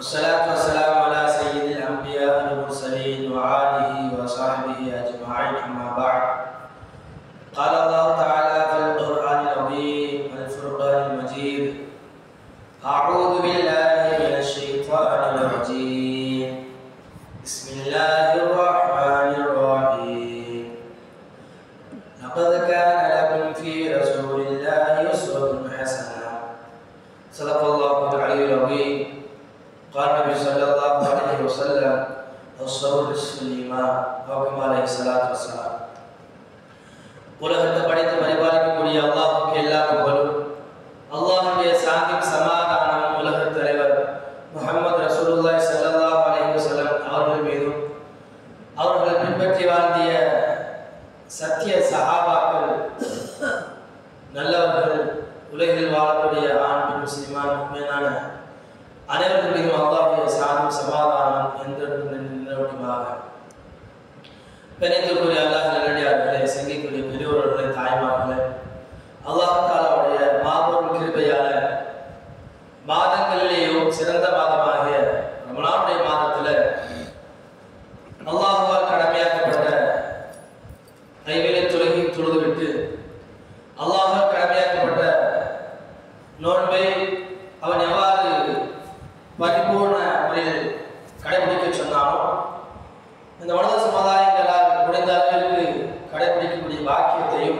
والصلاة والسلام على سيد الأنبياء والمرسلين وآله وصحبه أجمعين أما بعد. قال الله تعالى في القرآن العظيم والفرقان المجيد: أعوذ بالله من الشيطان الرجيم. بسم الله الرحمن الرحيم. لقد كان لكم في رسول الله أسوة حسنة. صدق الله العلي العظيم. قال النبي صلى الله عليه وسلم: الصبر نصف الإيمان أو كما عليه الصلاة والسلام. உலகத்தை படைத்து பரிபாலிக்கக்கூடிய அல்லாஹ்வுக்கு எல்லா புகழும். அல்லாஹ்வுடைய சாந்தியும் சமாதானமும் உலகத் தலைவர் முஹம்மது ரசூலுல்லாஹி ஸல்லல்லாஹு அலைஹி வஸல்லம் அவர்கள் மீதும், அவர்கள் பின்பற்றி வாழ்ந்திய சத்திய சஹாபாக்கள், நல்லவர்கள், உலகில் வாழக்கூடிய ஆண் பெண் முஸ்லிமான முஃமினான அனைவர்களுக்கும் அல்லாஹ்வுடைய சாந்தியும் சமாதானம் என்றென்றும் நிலவட்டுமாக. பெரியத்துக்குரிய அல்லாஹ் நல்லடியார்களே, சங்கிக்குரிய பெரியோர்களே, தாய்மார்களே, அல்லாஹ் தஆலாவுடைய மாபெரும் கிருபையால மாதங்களிலேயும் சிறந்த மாதமாகிய ரமலானுடைய மாதத்தில் அல்லாஹ்வால் கடமையாக்கப்பட்ட ஐவேளை தொழுகை தொழுதுவிட்டு அல்லாஹ்வால் கடமையாக்கப்பட்ட நோன்பை அவன் எவ்வாறு பரிபூர்ண முறையில் கடைபிடிக்க சொன்னானோ, இந்த மனித சமுதாயங்களால் முடிந்த அளவிற்கு கடைபிடிக்கக்கூடிய பாக்கியத்தையும்,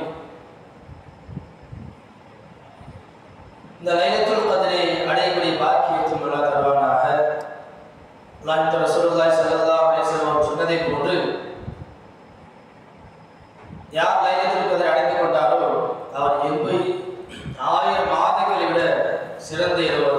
இந்த லைலத்துல் கத்ரை அடையக்கூடிய பாக்கியத்தையும் அல்லாஹ் தருவானாக. அல்லாஹ் ரசூலுல்லாஹி ஸல்லல்லாஹு அலைஹி வஸல்லம் சொன்னதை போன்று, யார் லைலத்துல் கத்ரை அடைந்து கொண்டாரோ அவர் 1000 மாதங்களை விட சிறந்த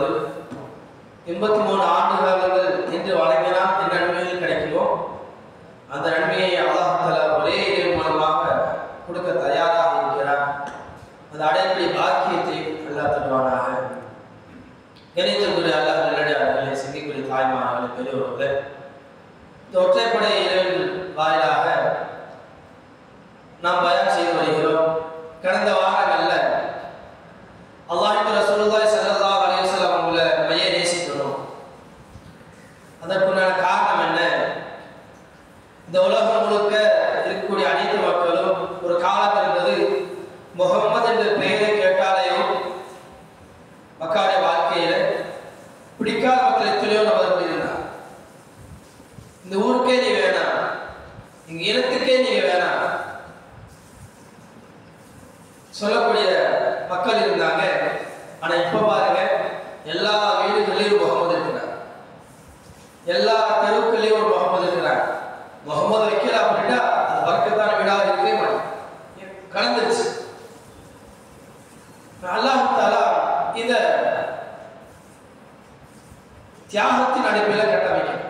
83 ஆண்டு காலங்கள் என்று வழங்கினால் என் நன்மைகள் கிடைக்குமோ அந்த நன்மையை அல்லாஹ் தஆலா ஒரே இரவு மூலமாக கொடுக்க தயாராக இருக்கிறார். அந்த அடையக்கூடிய பாக்கியத்தை அல்லாஹ் தருவானாக. கணிதத்துக்குரிய அல்லாஹ் நல்லடியார்களே, சிந்திக்குரிய தாய்மார்களே, பெரியவர்களே, இந்த ஒற்றைப்படை இரவின் வாயிலாக நாம் பயான் செய்து வருகிறோம். கடந்த வாரங்கள்ல அல்லாஹ் ரசூலுல்லாஹி ஸல்லல்லாஹு அலைஹி வஸல்லம் அவங்களை மைய நேசிக்கணும். அதற்குண்டான காரணம் என்ன? இந்த உலகம் முழுக்க இருக்கக்கூடிய அனைத்து மக்களும் ஒரு காலம் இருந்தது, முகம்மது என்ற பெயரை கேட்டாலேயும் மக்களுடைய வாழ்க்கையில பிடிக்காத மக்கள் எத்தனையோ நபர்கள் இருந்தார். இந்த ஊருக்கே நீ வேணாம், இங்க இனத்துக்கே நீங்க வேணாம் சொல்லக்கூடிய மக்கள் இருந்தாங்க. ஆனா இப்ப பாருங்க, எல்லா வீடுகளிலும் முகமது இருக்கிறார், எல்லா தெருவுகளிலும் ஒரு முகமது இருக்கிறார். முகமது வைக்கல அப்படின்னா அது வர்க்கத்தான வீடாக இருக்கவே மாட்டேன், கலந்துருச்சு. அல்லாஹ் தஆலா இந்த தியாகத்தின் அடிப்படையில் கட்டமைக்க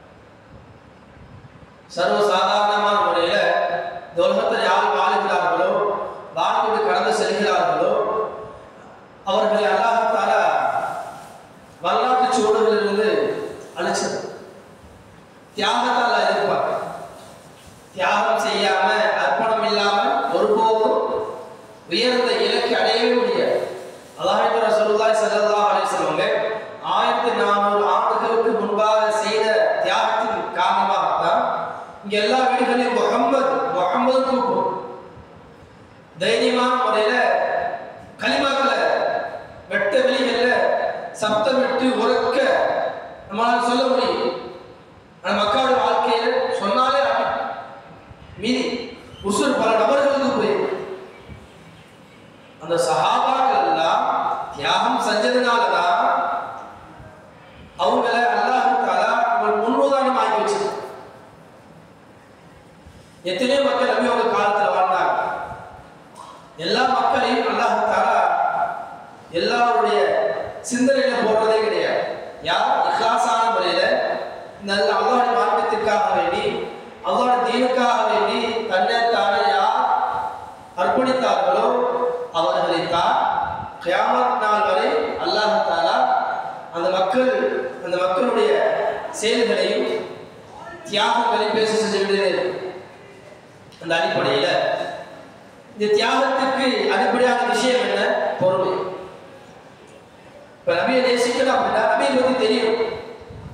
சர்வசாதாரணமான முறையில இந்த உலகத்தில் யார் வாழுகிறார்களோ, வாழ்ந்து கடந்து செல்கிறார்களோ அவர்களை அல்லாஹ் தஆலா வரலாற்று சூழலிலிருந்து அழிச்சது. தியாகத்தால் எதிர்பார்க்க, தியாகம் செய்யாம, அர்ப்பணம் இல்லாம ஒருபோதும் உயர்ந்த இலக்கை அடையவே முடியாது. அல்லாஹ் ரசூலுல்லாஹி ஸல்லல்லாஹு அலைஹி வஸல்லம் 1400 ஆண்டுகளுக்கு முன்பாக செய்த தியாகத்தின் காரணமாகத்தான் இங்க எல்லா வீடுகளிலும் முகம்மது கூப்பிடும். தைரியமான முறையில கலிமாக்களை வெட்ட வெளிகள்ல சப்தமிட்டு உறக்க நம்மளால சொல்ல முடியும். ஆனா மக்களோட வாழ்க்கையில சொன்னாலே மீறி உசுர் பல நபர்களுக்கு போயிடும். அந்த சஹாபாக்கள் எல்லாம் தியாகம் செஞ்சதுனாலதான் அவங்கள அல்லாஹ் தஆலா முன்னுதாரணம் ஆக்கி வச்சிருக்காங்க. எத்தனையோ மக்கள் நபி அவங்க காலத்துல வாழ்ந்தாங்க. எல்லா மக்களையும் அல்லாஹ் தஆலா எல்லாருடைய சிந்தனையில போடுறதே கிடையாது. யார் இஹ்லாஸான முறையில நல்ல அல்லாஹ்வுடைய மார்க்கத்திற்காக வேண்டி, அல்லாஹ்வுடைய தீனுக்காக வேண்டி தன்னைத்தானே யார் அர்ப்பணித்தார்களோ அவர்களைத்தான் கியாமத் நாள் வரை அல்லாஹ் தஆலா அந்த மக்களுடைய செயல்களையும் தியாகங்களையும் பேச செஞ்சுவிடுது. அந்த அடிப்படையில இந்த தியாகத்துக்கு அடிப்படையான விஷயம் என்ன? பொறுமை. இப்ப நபியை நேசிக்கணும் அப்படின்னா நபியை பத்தி தெரியும்,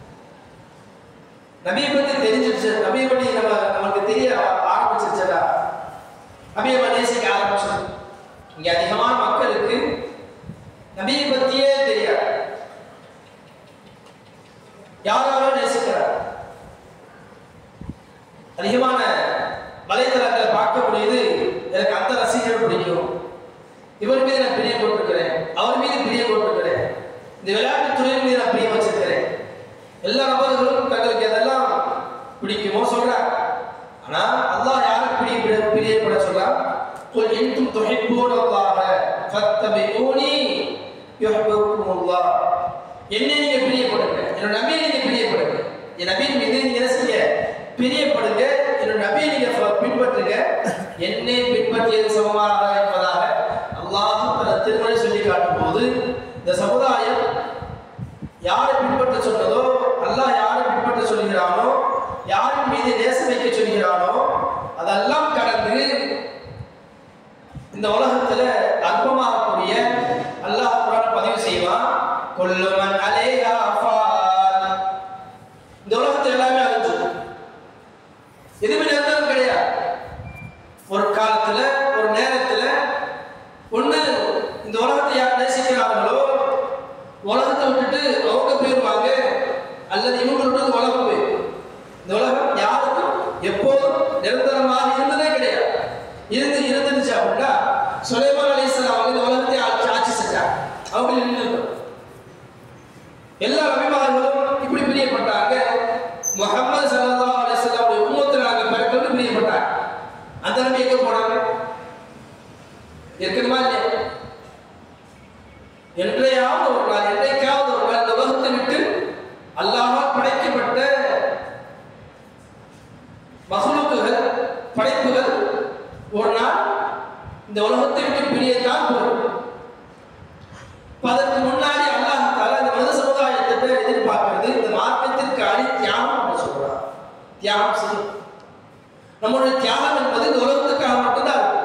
நபியை பத்தி தெரிஞ்சிருச்சு, நபியை பற்றி நமக்கு தெரிய ஆரம்பிச்சிருச்சா, நபியை நேசிக்க ஆரம்பிச்சோம். இங்க அதிகமான மக்களுக்கு நபியை பத்தியே தெரியாது. யாரால நேசிக்கிறார்? அதிகமான வலைத்தளங்களை பார்க்க முடியுது. எனக்கு அந்த ரசிகர் பிடிக்கும், இவர் மீது நான் பிரியம் போட்டிருக்கிறேன், அவர் மீது பிரியம் போட்டிருக்கிறேன், இந்த விளையாட்டு துறையின் மீது நான் பிரியம் வச்சிருக்கிறேன். எல்லா நபர்களும் தங்களுக்கு எதெல்லாம் பிடிக்குமோ சொல்றாங்க. ஆனா அல்லாஹ் யாருக்கு பிரியப்பட சொல்றான்? குல் இன்தும் துஹிப்பூனல்லாஹ ஃபத்தபிஊனி யுஹிப்புக்குமுல்லாஹ். என்னை நீங்க பிரியப்படுங்க, என்னோட நபியை நீங்க பிரியப்படுங்க, என் நபியின் மீது நீங்க என்ன செய்ய பிரியப்படுங்க, என்னோட நபியை நீங்க பின்பற்றுங்க, என்னை பின்பற்றியது சமமாக என்பதாக அல்லாஹ் தனது திருமறை சொல்லி காட்டும் போது இந்த சமுதாயம் யாரை பின்பற்ற சொன்னதோ, அல்லாஹ் யாரை பின்பற்ற சொல்கிறானோ, யாரின் மீது நேசம் வைக்க சொல்கிறானோ அதெல்லாம் கடந்து இந்த உலகத்துல அற்பமாகக்கூடிய அல்லாஹ் குர்ஆன் பதிவு செய்வான். குல்லு மன் அலைஹா ஃபான். இந்த உலகத்துல எல்லாமே அழிஞ்சு, எதுவுமே நிரந்தரம் கிடையாது. ஒரு காலத்துல ஒரு நேரத்துல ஒண்ணு இந்த உலகத்தை யார் நேசிக்கிறார்களோ உலகத்தை விட்டுட்டு அவங்க போயிருவாங்க, அல்லது இவங்களோட உலகம் போயிடும். இந்த உலகம் யாருக்கும் எப்போதும் நிரந்தரமாக இருந்ததே கிடையாது. இருந்துச்சு அப்படின்னா சுலைமான் அலைஹிஸ்ஸலாம் அவங்க இந்த உலகத்தை ஆட்சி செஞ்சாங்க, அவங்க நின்று எல்லா நபிமார்களும் இப்படி பிரியப்பட்டாங்க. முஹம்மது ஸல்லல்லாஹு அலைஹி வஸல்லம் உம்மத்தினாக பிறக்கணும் பிரியப்பட்டாங்க. அந்த நபி எங்க போனாங்க? இருக்குமா இல்லையா? என்றைக்காவது ஒரு நாள் இந்த உலகத்தை விட்டு அல்லாஹ்வால் படைக்கப்பட்ட மஹ்லூக்குகள் படைப்புகள் ஒரு நாள் இந்த உலகத்தை விட்டு பிரியத்தான் போகும். அதற்கு முன்னாடி அல்லாஹ் தஆலா இந்த மனித சமுதாயத்தை எதிர்பார்க்கிறது இந்த மார்க்கத்திற்கு தியாகம் சொல்றார். தியாகம் செய்யும். நம்முடைய தியாகம் என்பது இந்த உலகத்துக்காக மட்டும்தான் இருக்கு.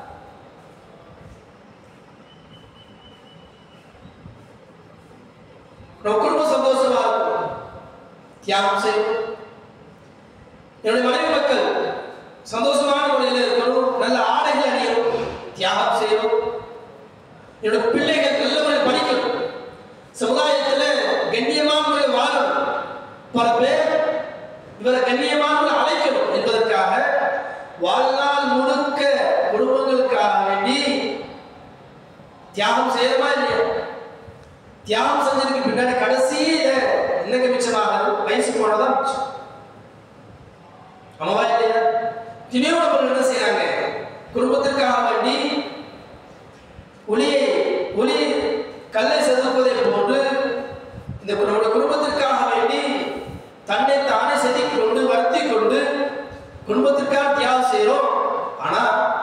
நம்ம குடும்பம் சந்தோஷமா இருக்கும், தியாகம் செய்யும். என்னுடைய மனைவி மக்கள் சந்தோஷமான முறையில் இருக்கணும், நல்ல ஆடைகள் அணியணும், தியாகம் செய்யணும். என்னுடைய பிள்ளைகள் நல்ல முறையில் படிக்கணும், சமுதாயத்தில் கண்ணியமான முறையில் வாழணும், பல பேர் இவரை கண்ணியமான முறையில் அழைக்கணும் என்பதற்காக வாழ்நாள் முழுக்க குடும்பங்களுக்காக வேண்டி தியாகம் செய்யணுமா இல்லையா? தியாகம் செஞ்சதுக்கு பின்னாடி கடைசியில என்னங்க மிச்சமாக வயசு போனதான் மிச்சம். அம்மாவா இல்லையா? திணியோட என்ன செய்யறாங்க? குடும்பத்திற்காக வேண்டி ஒளி கல்லை செதுக்குவதை போன்று இந்த நம்முடைய குடும்பத்திற்காக வேண்டி தன்னை தானே செதுக்கி கொண்டு வருத்தி கொண்டு குடும்பத்திற்காக தியாகம் செய்யறோம். ஆனா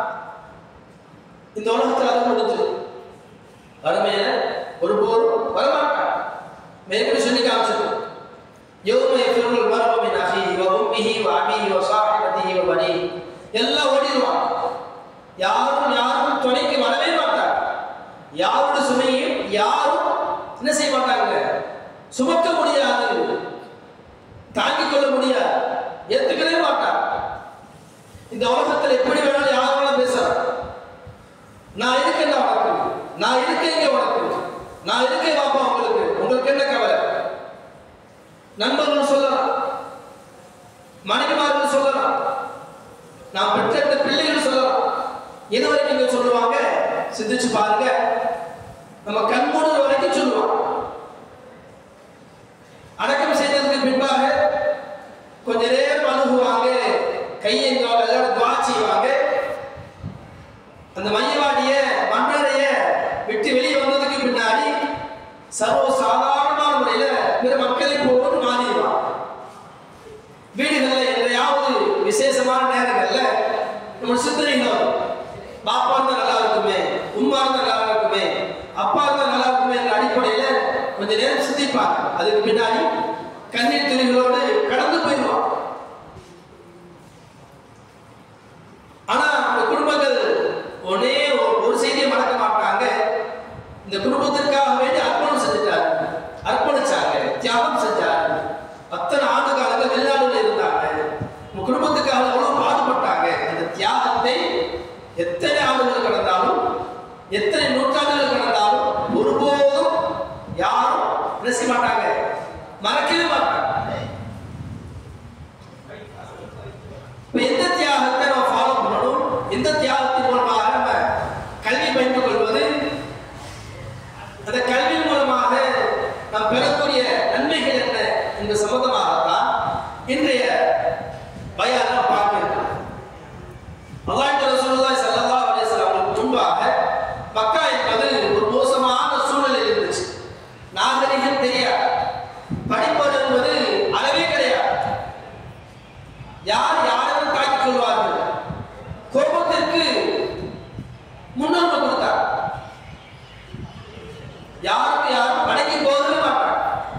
இந்த உலகத்தில் அது முடிஞ்சது, வறுமையில ஒருபோதும் வரமாட்டான். மேற்கொண்டு சொல்லி காமிச்சிருக்கோம். யௌம யஃபிருல் மர்உ மின் அஹீஹி வ உம்மிஹி வ அபீஹி வ ஸாஹிபதிஹி வ பனீஹி. எல்லாம் ஓடிடுவாங்க. யாரும் துணைக்கு வரவே மாட்டாங்க. யாரோட சுமையும் யாரும் என்ன செய்ய மாட்டாங்க, சுமக்க முடியாது, தாங்கிக் கொள்ள முடியாது, ஏத்துக்கவே மாட்டாங்க. இந்த உலகத்தில் எப்படி வேணாலும் யார் வேணாலும் பேசலாம். நான் இருக்கேன் உனக்கு, நான் இருக்கேன் இங்க உனக்கு, நான் இருக்கேன் பாப்பா உங்களுக்கு என்ன கவலை? நண்பர்கள் சொல்லலாம், மனைவிமார்கள் சொல்லலாம், நான் பெற்ற பிள்ளைகள் சொல்லலாம். எதுவரைக்கும் நீங்க சொல்லுவாங்க? சிந்திச்சு பாருங்க. நம்ம கண்மூடு வரைக்கும் சொல்லுவாங்க. அடக்கம் செய்ததுக்கு பின்பாக கொஞ்ச நேரம் அணுகுவாங்க, கையெழுவாங்க, எல்லாரும் துவா செய்வாங்க. அந்த மையவாடிய மன்னரைய விட்டு வெளியே வந்ததுக்கு பின்னாடி சர்வ சாதாரணமான முறையில பிற மக்களை போட்டு மாறிடுவாங்க. வீடுகளில் எதையாவது விசேஷமான நேரங்கள்ல நம்ம சிந்தனைகள் பாப்பா இருந்தா நல்லா இருக்குமே, உம்மா இருந்தா நல்லா இருக்குமே, அப்பா இருந்தா நல்லா இருக்குமே என்ற அடிப்படையில கொஞ்ச நேரம் சிந்திப்பாங்க. அதுக்கு பின்னாடி கண்ணீர் துளிகளோடு கடந்து போயிடுவாங்க. ஆனா அந்த குடும்பங்கள் ஒரே ஒரு செய்தியை மறக்க மாட்டாங்க. இந்த குடும்பத்திற்காக வேண்டி அர்ப்பணிச்சாங்க, தியாகம் செஞ்சாங்க. அத்தனை ஆண்டு காலங்கள் வெளிநாடுகளில் பொருளாதாரத்தின் மூலமாக நம்ம கல்வி பயின்று கொள்வது, அந்த கல்வி மூலமாக நாம் பெறக்கூடிய நன்மைகள் என்ன என்ற சம்பந்தமாகத்தான் இன்றைய பயானை பார்க்கிறோம். அல்லாஹ்வுடைய ரசூலுல்லாஹி ஸல்லல்லாஹு அலைஹி வஸல்லம் முன்பாக மக்கா என்பது ஒரு மோசமான சூழலில் இருந்துச்சு. நாகரிகம் தெரியாது, படிப்பது என்பது அளவே கிடையாது. யார் யாரும் தாக்கிக் கொள்வார்கள், கோபத்திற்கு முன்னுரிமை கொடுத்தார். யாருக்கு யாரும் வணங்கி போகவே மாட்டார்.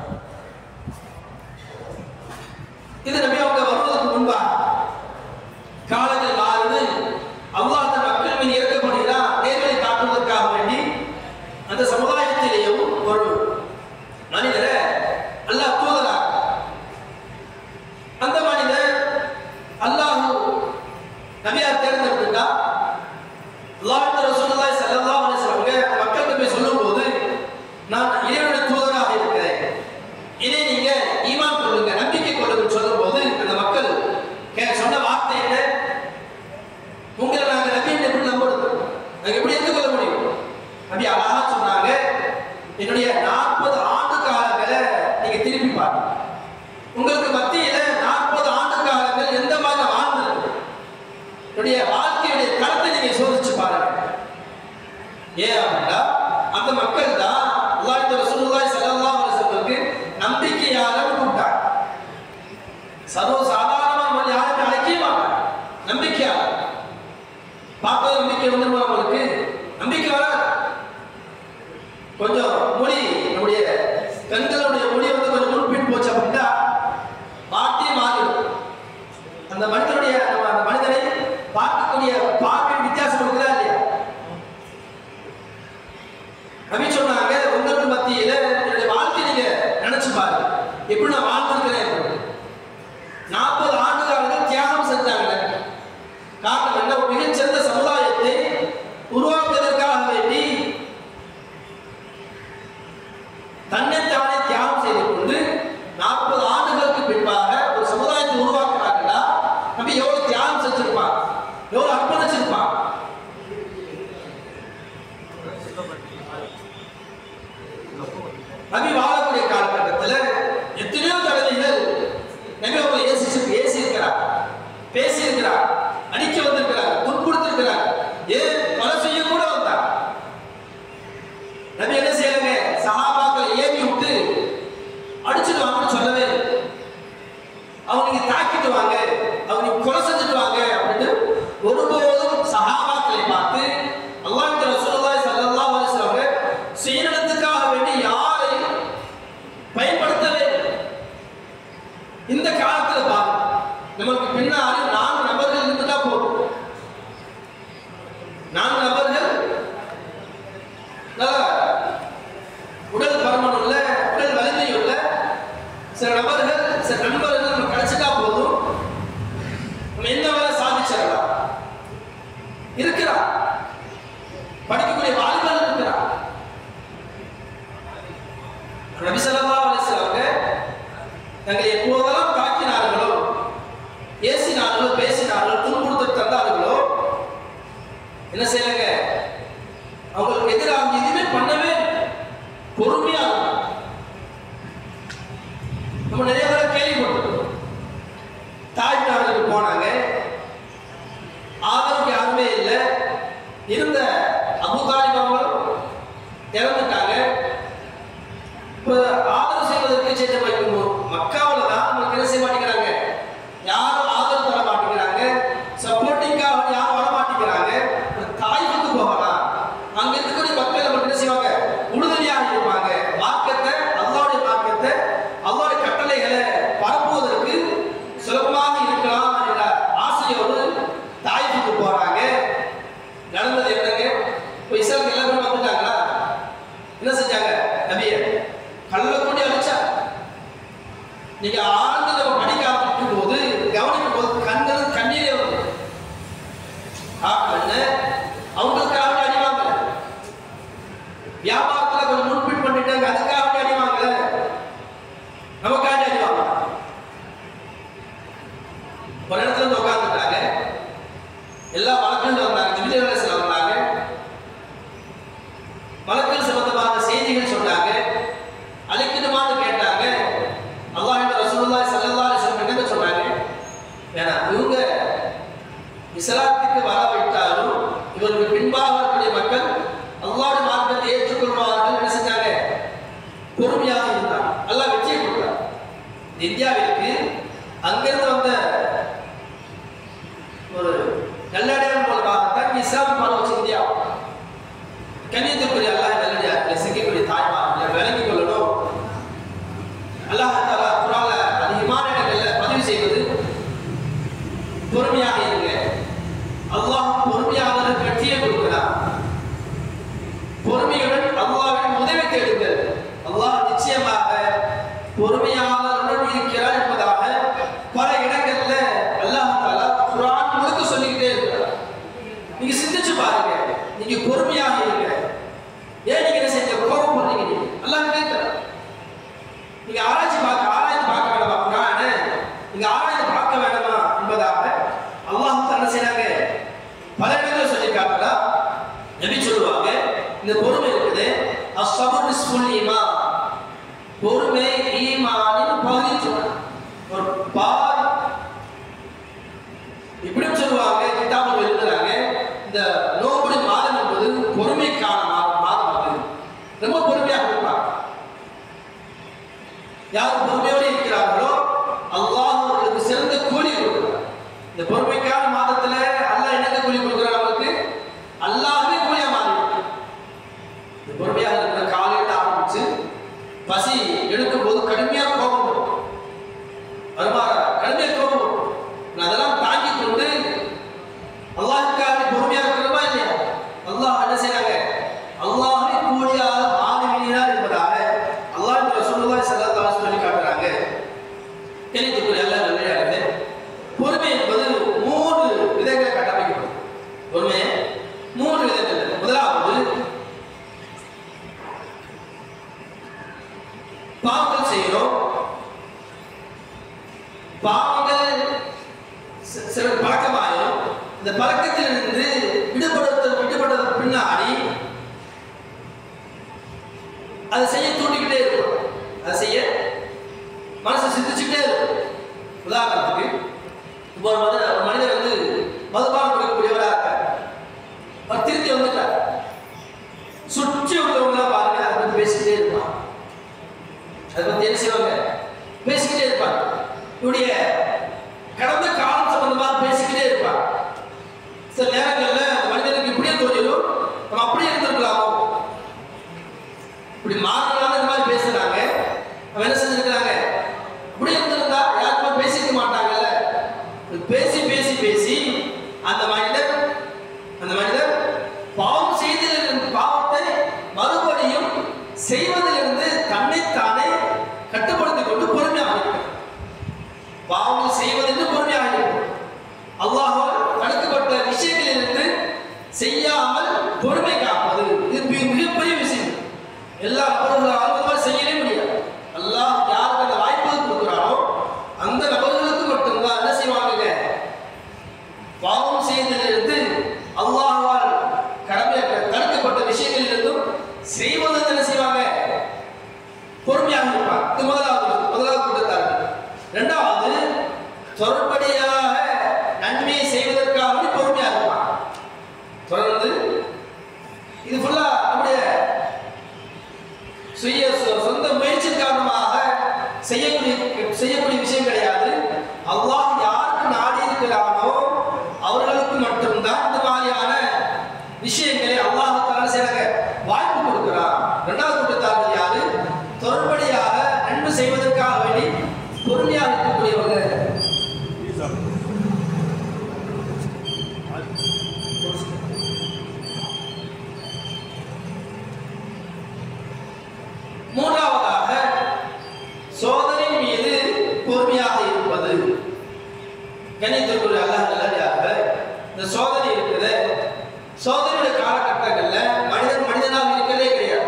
இது நபி அவங்க வருவதற்கு முன்பாக காலங்கள் மாறுது. அல்லாஹ் அந்த மக்கள் மீது இறக்கப்படுகிறான். நேர்களை காட்டுவதற்காக வேண்டி அந்த சமுதாயத்திலேயும் ஒரு மனிதரை அல்லாஹ் தூதராக, அந்த மனிதர் அல்லாஹ் நபியா தேர்ந்தெடுத்துட்டா. அல்லாஹ்வுடைய ரசூலுல்லாஹி ஸல்லல்லாஹு அலைஹி வஸல்லம் மக்களுக்கு போய் சொல்லும்போது, நான் இறைவனுடைய தூதராக இருக்கிறேன், இதை நீங்க ஈமான் கொள்ளுங்க, நம்பிக்கை கொள்ளுங்கன்னு சொல்லும்போது அந்த மக்கள் சொன்ன வார்த்தை என்ன? உங்களை நாங்க நபியை எப்படி நம்புறது, நாங்க எப்படி ஏற்றுக்கொள்ள முடியும்? நபி அழகா சொன்னாங்க, என்னுடைய 40 ஆண்டு காலங்களை நீங்க திருப்பி பாருங்க. உங்களுக்கு மத்தியில 40 ஆண்டு காலங்கள் எந்த மாதிரி வாழ்ந்திருக்கு, என்னுடைய வாழ்க்கையுடைய தரத்தை நீங்க சோதிச்சு பாருங்க. ஏன் அப்படின்னா அந்த மக்கள் தான் அல்லாஹ்வுடைய ரசூலுல்லாஹி ஸல்லல்லாஹு அலைஹி வஸல்லம் நம்பிக்கையாளர் கூப்பிட்டாங்க. சர்வ சாதாரணமாக யாரும் அழைக்கவே மாட்டாங்க. நம்பிக்கையாளர் பார்த்தது நம்பிக்கை வந்துருமா? அவங்களுக்கு நம்பிக்கை வராது. கொஞ்சம் மொழி, நம்முடைய கண்களுடைய மொழி வந்து கொஞ்சம் முன்பின் போச்சு அப்படின்னா பாட்டே மாறிடும். அந்த மனிதனுடைய அந்த மனிதனை பார்க்கக்கூடிய பார்வை வித்தியாசம் இருக்குதா இல்லையா? நபி சொன்னாங்க, உங்களுக்கு மத்தியில என்னுடைய வாழ்க்கை நீங்க நினைச்சு பாருங்க, எப்படி நான் வாழ்ந்திருக்கிறேன். 40 ஆண்டுகாரர்கள் தியாகம் செஞ்சாங்க. காரணம் என்ன? மிகச்சிறந்த சமுதாயத்தை உருவாக்குவதற்காக வேண்டி தன்னைத்தானே தியாகம் செய்து கொண்டு 40 ஆண்டுகளுக்கு பின்பாக ஒரு சமுதாயத்தை உருவாக்குறாங்கன்னா நபி எவ்வளவு தியாகம் செஞ்சிருப்பாங்க, எவ்வளவு அர்ப்பணிச்சிருப்பாங்க. நபி வாழக்கூடிய காலகட்டத்தில் எத்தனையோ தடவைகள் நபி அவங்களை ஏசி இருக்கிறார், பேசி இருக்கிறார், அடிக்க வந்திருக்கிறார், துன்புறுத்திருக்கிறார், ஏன் கொலை செய்ய கூட வந்தார். நபி என்ன செய்யறாங்க? சஹாபாக்களை ஏவி விட்டு அடிச்சுட்டு வாங்கன்னு சொல்லவே இல்லை. அவங்க தாக்கிட்டு வாங்க, அவங்க கொலை செஞ்சுட்டு வாங்க அப்படின்னு ஒருபோதும் சஹாபாக்களை பார்த்து அல்லாஹ்வுடைய ரசூலுல்லாஹி ஸல்லல்லாஹு அலைஹி வஸல்லம் சுயநலத்துக்காக வேண்டி யாரையும் பயன்படுத்தவே இல்லை. இந்த காலத்தில் பாருங்க, நமக்கு பின்னாடி 4 நபர்கள் இருந்துட்டா போதும். 4 நபர்கள் உடல் பருமன் உள்ள, உடல் வலிமை உள்ள சில நபர்கள், சில நண்பர்கள் நம்ம கிடைச்சிட்டா போதும், நம்ம எந்த வேலை சாதிச்சிடலாம். இருக்கிறார், படிக்கக்கூடிய வாலிபர்கள் இருக்கிறார். நபி ஸல்லல்லாஹு அலைஹி வஸல்லம் தங்களை எப்போதெல்லாம் தாக்கினார்களோ, ஏசினார்களோ, பேசினார்களோ, துன்புறுத்த தந்தார்களோ என்ன செய்யலங்க? அவங்களுக்கு எதிராக எதுவுமே பண்ணவே பொறுமையா இருக்கும். நம்ம நிறைய பேரை கேள்விப்பட்டிருக்கோம். தாய் நாடுகளுக்கு போனாங்க, ஆதரவுக்கு யாருமே இல்லை. இருந்த அபூ தாலிப் அவங்களும் இறந்துட்டாங்க. இப்போ ஆதரவு செய்வதற்கு சேர்த்து வைக்கணும். மக்காவில் தான் நமக்கு என்ன செய்ய மாட்டேங்கிறாங்க, யாரும் ஆதரவு தர மாட்டேங்கிறாங்க, சப்போர்ட்டிங்காக யாரும் வர மாட்டேங்கிறாங்க. தாய்க்கு போகலாம், அங்க இருக்கக்கூடிய மக்கள் நமக்கு என்ன செய்வாங்க, உறுதுணையாக இருப்பாங்க. மார்க்கத்தை, அல்லாஹ்வுடைய மார்க்கத்தை, அல்லாஹ்வுடைய கட்டளைகளை பரப்புவதற்கு சுலபமாக இருக்கலாம் என்ற ஆசையோடு தாய்க்கு போறாங்க. நடந்தது என்னங்க? இப்போ இஸ்லாம் எல்லாரும் வந்துட்டாங்களா? என்ன செஞ்சாங்க? நபியை கல்ல கொண்டு அழிச்சா. நீங்க ஆழ்ந்து நம்ம படிக்க ஆரம்பிக்கும் போது, கவனிக்கும் போது கண்கள் கண்ணீரே வந்து அவங்களுக்காக அடிவாங்க. வியாபாரத்தில் கொஞ்சம் முன்பின் பண்ணிட்டாங்க, அதுக்காக அடிவாங்க, நமக்காக அடிவாங்க. ஒரு இடத்துல வந்து உட்காந்துட்டாங்க, எல்லா வழக்குகள் வந்தாங்க. உறுதியா கண்ணியத்துக்குரிய அல்லாஹ் நல்லடியார்களே, சிங்கக்கூடிய தாய்மார்களை விளங்கிக் கொள்ளணும். அல்லாஹ் தஆலா குர்ஆன்ல அதிகமான இடங்கள்ல பதிவு செய்வது பொறுமையாக இருங்க. அல்லாஹ் பொறுமையாளருக்கு வெற்றியை கொடுக்கிறார். பொறுமையுடன் அல்லாஹ்வின் உதவி தேடுங்கள். அல்லாஹ் நிச்சயமாக பொறுமையாளருடன் இருக்கிறார் என்பதாக பல இடங்கள்ல அல்லாஹ் தஆலா குர்ஆன் முழுக்க சொல்லிக்கிட்டே இருக்கிறார். நீங்க சிந்திச்சு பாருங்க, நீங்க பொறுமையாக இருங்க. ஏன் நீங்க என்ன செஞ்ச கோபப்படுறீங்க? அல்லாஹ் கேட்கிறார். நீங்க ஆராய்ச்சி பார்க்க வேண்டாமா குர்ஆனை? நீங்க ஆராய்ச்சி பார்க்க வேண்டாமா என்பதாக அல்லாஹ் தஆலா செய்றாங்க. பல இடங்களில் சொல்லி காட்டுறா. நபி சொல்லுவாங்க, இந்த பொறுமை இருக்குது அஸ்ஸபர் நிஸ்ஃபுல் ஈமான், பொறுமை ஈமானின் பகுதி சொல்றாங்க. ஒரு பாதி இப்படியும் சொல்லுவாங்க. கிதாபுகள் எழுதுறாங்க, இந்த நோம்புடைய மாதம் என்பது பொறுமைக்கான மாதம். அது ரொம்ப பொறுமையாக இருப்பாங்க. யார் பொறுமையோடு இருக்கிறார்களோ அல்லாஹ் அவர்களுக்கு சிறந்த கூலி கொடுக்கிறார். இந்த பொறுமைக்கான மாதத்துல அல்லாஹ் என்ன கூலி கொடுக்கிறார்? அவருக்கு அல்லாஹ்வே கூலியா மாறி இந்த பொறுமையாக இருக்கிற காலையில் ஆரம்பிச்சு பசி எடுக்கும் போது கடுமையா கோபம் வரும். கடுமையா கோபம் வரும். அதெல்லாம் தாங்கி கொண்டு அல்லாஹ்வுக்காக பொறுமையா இருக்கிறோமா இல்லையா? அல்லாஹ் என்ன செய்றாங்க? அல்லாஹ்வை கூலியாக மாறுகிறார் என்பதாக அல்லாஹ் ரசூலுல்லாஹி ஸல்லல்லாஹு அலைஹி வஸல்லம் சொல்லி காட்டுறாங்க. கேள்விக்குரிய அல்லாஹ் நல்லடியார்களே, பொறுமை என்பது 3 விதங்களை கட்டமைக்கப்படும். பொறுமை 3 விதங்கள். முதலாவது, பாவங்கள் செய்கிறோம். பாவங்கள் சில பழக்கமாயிரும். இந்த பழக்கத்திலிருந்து விடுபடுறதுக்கு பின்னாடி அதை செய்ய தூண்டிக்கிட்டே இருக்கும். அதை செய்ய மனசை சிந்திச்சுக்கிட்டே இருக்கும். உதாரணத்துக்கு, இப்போ ஒரு மனிதர் வந்து மதுபானம் கொடுக்கக்கூடியவராக இருக்கார். அவர் திருத்தி வந்துட்டார். சுற்றி உள்ளவங்களா பாருங்க, அதை பற்றி பேசிக்கிட்டே இருப்பான். அதை பற்றி என்ன செய்வாங்க? பேசிக்கிட்டே இருப்பாங்க. இவருடைய கடந்த காலம் சம்பந்தமாக பேசிக்கிட்டே இருப்பாங்க. சில நேரங்களில் மனிதனுக்கு இப்படியே தோன்றிடும், நம்ம அப்படியே இருந்திருக்கலாமோ, இப்படி மாறலாம் இந்த மாதிரி பேசுறாங்க. அவன் என்ன செஞ்சிருக்கிறாங்க? இப்படி இருந்திருந்தா யாருக்குமே பேசிக்க மாட்டாங்கல்ல. பேசி பேசி பேசி அந்த மனிதர் பாவம் செய்ததிலிருந்து பாவத்தை மறுபடியும் செய்வதிலிருந்து தன்னைத்தானே கட்டுப்படுத்திக் கொண்டு பொறுமையாக இருக்கிறார். பாவம் செய்வதென்று பொறுமையாக இருக்கிறார். அல்லாஹ்வால் தடுக்கப்பட்ட விஷயங்களிலிருந்து செய்யாமல் பொறுமை காப்பது இது மிகப்பெரிய விஷயம். எல்லா நபர்களாலும் செய்யவே முடியாது. அல்லாஹ் யாருக்கு அந்த வாய்ப்பு கொடுக்கிறாரோ அந்த நபர்களுக்கு மட்டும்தான் என்ன செய்வாங்க? பாவம் செய்ததிலிருந்து அல்லாஹ்வால் தடுக்கப்பட்ட விஷயங்களிலிருந்தும் செய்வது என்ன செய்வாங்க? பொறுமையாக இருப்பாங்க. இது முதலாவது கூட்டத்தார்கள். இரண்டாவது, தொடர்படியாக நன்மையை செய்வதற்காக பொறுமையாக இருப்பாங்க. தொடர்ந்து இது ஃபுல்லா நம்முடைய சொந்த முயற்சி காரணமாக செய்யக்கூடிய விஷயம் கிடையாது. அல்லாஹ் யாருக்கு நாடி இருக்கிறானோ அவர்களுக்கு மட்டும்தான் இந்த மாதிரியான விஷயங்களை அல்லாஹ் தஆலா செய்றாங்க, வாய்ப்பு கொடுக்கிறார். இரண்டாவது கூட்டத்தார்கள் யாரு? தொடர்படியாக நன்மை செய்வதற்காக வேண்டி பொறுமையாக இருக்கக்கூடியவங்க. மூன்றாவதாக, சோதனை மீது பொறுமையாக இருப்பது. கண்ணியத்திற்குரிய அல்லாஹ் நல்லடியார்களே, இந்த சோதனை இருக்குது. சோதனையுடைய காலகட்டங்கள்ல மனிதனாக இருக்கிறதே கிடையாது.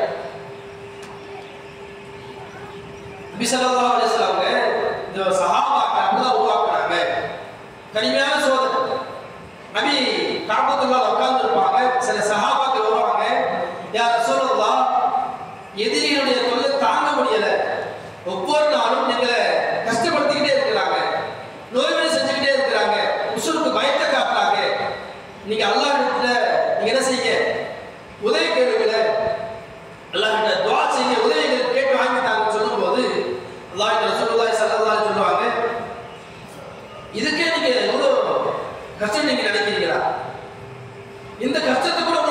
நபி ஸல்லல்லாஹு அலைஹி வஸல்லம் இந்த சஹாபாக்களை அப்படிதான் உருவாக்குறாங்க. கடுமையான சோதனை. நபி காபத்துல்லாஹ்ல உட்கார்ந்து இருப்பாங்க. சில சஹாபாக்கள் வருவாங்க, யா ரசூலுல்லாஹ், எதிரிகளுடைய தொல்லை தாங்க முடியல, ஒவ்வொரு நாளும் எங்களை கஷ்டப்படுத்திக்கிட்டே இருக்கிறாங்க, நோய்களை செஞ்சுக்கிட்டே இருக்கிறாங்க, உசுருக்கு பயத்தை காட்டுறாங்க. நீங்க அல்லாஹ் இடத்துல நீங்க என்ன செய்யுங்க? உதவி கேளுங்க. அல்லாஹ் கிட்ட துஆ செய்யுங்க, உதவி கேட்டு வாங்கிட்டாங்க சொல்லும் போது அல்லாஹ் ரசூலுல்லாஹி ஸல்லல்லாஹு அலைஹி சொல்லுவாங்க, இதுக்கே நீங்க எவ்வளவு கஷ்டம் நீங்க நினைக்கிறீங்களா? இந்த கஷ்டத்தை கூட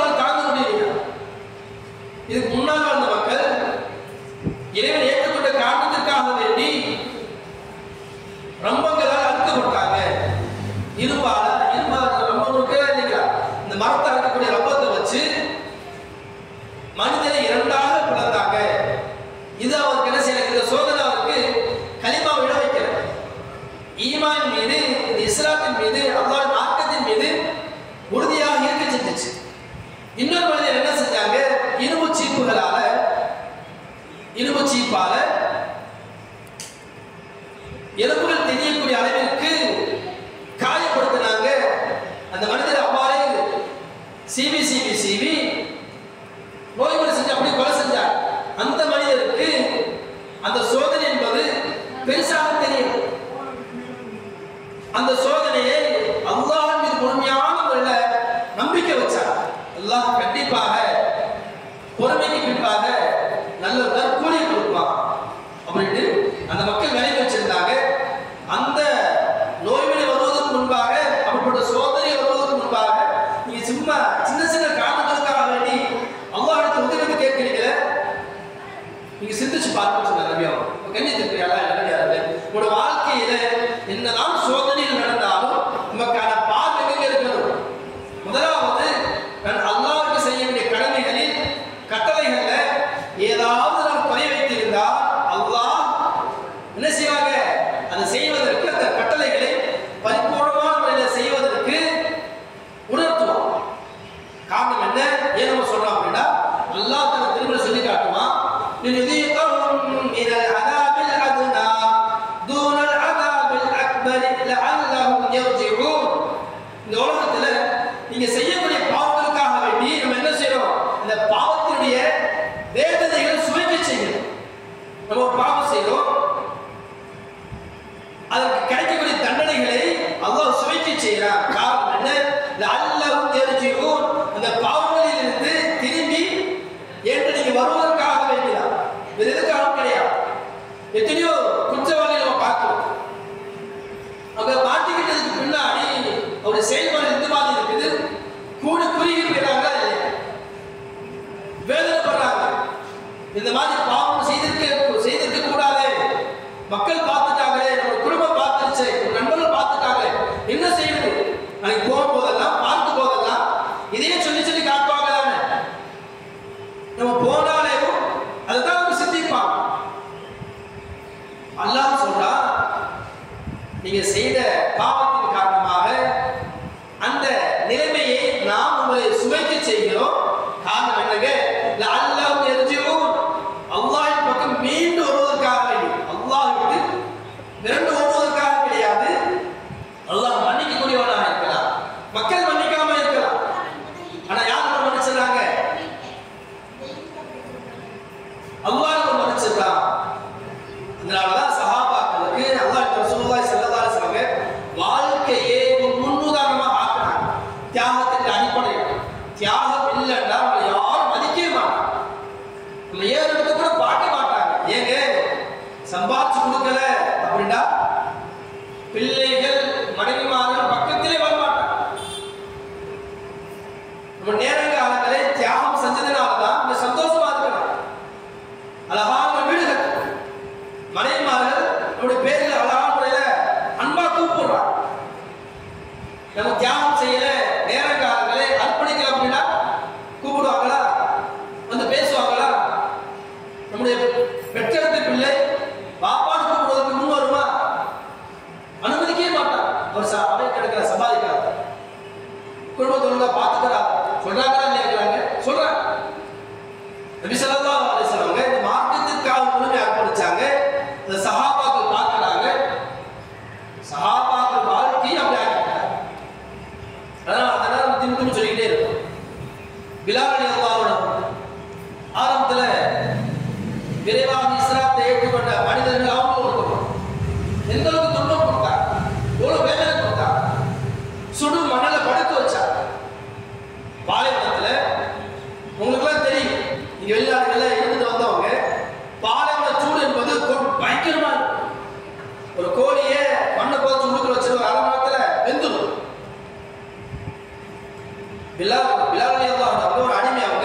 இருக்கக்கூடிய ரப்பத்தை வச்சு மனிதனை இரண்டாக பிளந்தாங்க. இது அவருக்கு என்ன செய்யல? இந்த சோதனை அவருக்கு கலிமா விட வைக்கல. ஈமான் மீது, இந்த இஸ்லாத்தின் மீது, அல்லாஹ் மார்க்கத்தின் மீது உறுதியாக இருக்க செஞ்சுச்சு. இன்னொரு மனிதர் என்ன செஞ்சாங்க? இரும்பு சீப்பால எலும்புகள் தெரியக்கூடிய அளவிற்கு காயப்படுத்தினாங்க. அந்த மனிதர் அவ்வாறே சீவி நோய்களை செஞ்சு அப்படி கொலை செஞ்சார். அந்த மனிதருக்கு அந்த சோதனை என்பது பெருசாக தெரியும். அந்த சோதனையை அல்லாஹ் மீது முழுமையான முறையில் நம்பிக்கை வச்சார். அல்லாஹ் கண்டிப்பாக பொறுமைக்கு பின்பாக நல்ல நற்கூலியை கொடுப்பான் அப்படின்னு அந்த மக்கள் நினைவு வச்சிருந்தாங்க. அந்த நோய்வினை வருவதற்கு முன்பாக, அப்படிப்பட்ட சோதனை வருவதற்கு முன்பாக நீங்க சும்மா சின்ன சின்ன காரணங்களுக்காக வேண்டி அல்லாஹ்விடத்தில் உதவி கேட்கிறீங்களே, நீங்க சிந்திச்சு பார்க்க சொன்னார் நபி அவங்க. கண்ணியத்திற்குரியாளா நல்லடியார்களே, உங்களோட வாழ்க்கையில என்னதான் சோதனைகள் நடந்தாலும் நமக்கான பார்வை எங்க இருக்கணும்? முதலாவது அல்லாஹ்வுக்கு செய்ய வேண்டிய கடமைகளில், கட்டளைகள்ல ஏதாவது நாம் குறை வைத்திருந்தால் அல்லாஹ் என்ன செய்வாங்க? அதை செய்வதற்கு, அந்த கட்டளைகளை பரிபூர்ணமான முறையில் செய்வதற்கு உணர்த்துவோம். காரணம் என்ன? ஏன் நம்ம சொல்றோம் அப்படின்னா, அல்லாஹ் தன்னை திரும்ப சொல்லி காட்டுவான், இந்த உலகத்துல நீங்க செய்யக்கூடிய பாவங்களுக்காக வேண்டி நம்ம என்ன செய்யறோம்? இந்த பாவத்தினுடைய வேதனைகளை சுவைக்க செய்யணும். நம்ம ஒரு பாவம் செய்யறோம், அதற்கு கிடைக்கக்கூடிய தண்டனைகளை அல்லாஹ் சுவைக்க செய்யறான். காரணம் என்ன? லஅல்லஹும் யர்ஜிஊன், அந்த பாவங்களில் இருந்து திரும்பி ஏற்று நீங்க வருவதற்காக வேண்டியதான், வேற எதுக்காகவும் கிடையாது. எத்தனையோ குற்றவாளிகளை நம்ம பார்க்கிறோம், அவங்க மாட்டிக்கிட்டதுக்கு பின்னாடி அவருடைய செயல்பாடு இந்த மாதிரி இருக்குது, கூடி குறுகி போயிடாங்க, வேதனைப்படுறாங்க. இந்த மாதிரி பாவம் செய்திருக்க கூடாது, மக்கள் பார்த்துட்டாங்களே, நம்ம குடும்பம் பார்த்துருச்சு, நண்பர்கள் பார்த்துட்டாங்களே, என்ன செய்யுது? அன்னைக்கு போகும்போதெல்லாம், பார்க்கும் போதெல்லாம் இதையே சொல்லி சொல்லி காட்டுவாங்க தானே. நம்ம போனாலே அதுதான் நம்ம சிந்திப்பாங்க. அல்லாஹ் சொல்றான், நீங்க செய்த பாவத்தின் காரணமாக அந்த நிலைமையை நாம் உங்களை சுவைக்க செய்கிறோம். காரணம் என்னங்க? லஅல்லஹும் யர்ஜிஊன், அல்லாஹ்வின் பக்கம் மீண்டு வருவதற்காக வேண்டி. அல்லாஹ்விற்கு விரண்டு வருவதற்காக கிடையாது. அல்லாஹ் மன்னிக்கக்கூடியவனாக இருக்கலாம், மக்கள் மன்னிக்காம இருக்கலாம். ஆனா யார் மன்னிச்சிடறாங்க? அல்லாஹ் மன்னிச்சிடறான். அதனாலதான் சஹாபாக்களுக்கு அல்லாஹ் ரசூலுல்லாஹி ஸல்லல்லாஹு அலைஹி வஸல்லம் வாழ்க்கையே முன்னுதாரணமாக ஆக்குறாங்க. தியாகத்திற்கு அடிப்படையில். தியாகம் இல்லைன்னா நம்ம யாரும் மதிக்கவே மாட்டாங்க, நம்ம ஏன் எடுத்து கூட பார்க்க மாட்டாங்க. ஏங்க சம்பாதிச்சு கொடுக்கல அப்படின்னா பிள்ளைகள், மனைவிமார்கள் பக்கத்திலே வர மாட்டாங்க. நம்ம நேரங்காலங்களே தியாகம் செஞ்சதுனாலதான் இந்த சந்தோஷமா இருக்கிறாங்க. அழகான வீடுகள், மனைவிமார்கள் நம்முடைய பேரில் அழகான முறையில அன்பா கூப்பிடுறாங்க. நம்ம தியாகம் செய்யல, நேரங்காலங்களே அர்ப்பணிக்கல அப்படின்னா கூப்பிடுவாங்களா? வந்து பேசுவாங்களா? நம்முடைய பெற்றெடுத்த பிள்ளை பாப்பான்னு கூப்பிடுவதற்கு முன் வருமா? அனுமதிக்கவே மாட்டாங்க. அவர் அவை கிடைக்கிற சம்பாதிக்கிறார், குடும்பத்தொழுங்கா பார்த்துக்கிறார், சொல்றாங்களா இல்லையாங்க? சொல்றாங்க. நபி ஸல்லல்லாஹு அலைஹி வஸல்லம் இந்த மார்க்கத்திற்காக முழுமை அர்ப்பணிச்சாங்க. இந்த சஹாபாக்கள் பார்க்கிறாங்க, சஹாபாக்கள் வாழ்க்கையை அப்படி ஆக்கிட்டாங்க. அதனால திரும்ப சொல்லிக்கிட்டே இருக்கும். பிலால் ரலியல்லாஹு அன்ஹு ஆரம்பத்துல விரைவாக இஸ்லாத்தை ஏற்றுக்கொண்ட மனிதர்கள் அவங்க கொடுக்கணும். எந்த அளவுக்கு துன்பம் கொடுத்தாங்க, எவ்வளவு வேதனை கொடுத்தாங்க. சுடு மணலை படுக்க வச்சாங்க பாலைவனத்துல. உங்களுக்கு எல்லாம் தெரியும், இங்க வெளிநாடுகள்ல இருந்துட்டு வந்தவங்க, பாலைவன சூடு என்பது பயங்கரமா இருக்கும். ஒரு கோழியை மண்ணை போச்சு உடுக்கல வச்சு ஒரு அரை மணி நேரத்துல வெந்துடும். பிலால் ரலியல்லாஹு அன்ஹு ஒரு அடிமை அவங்க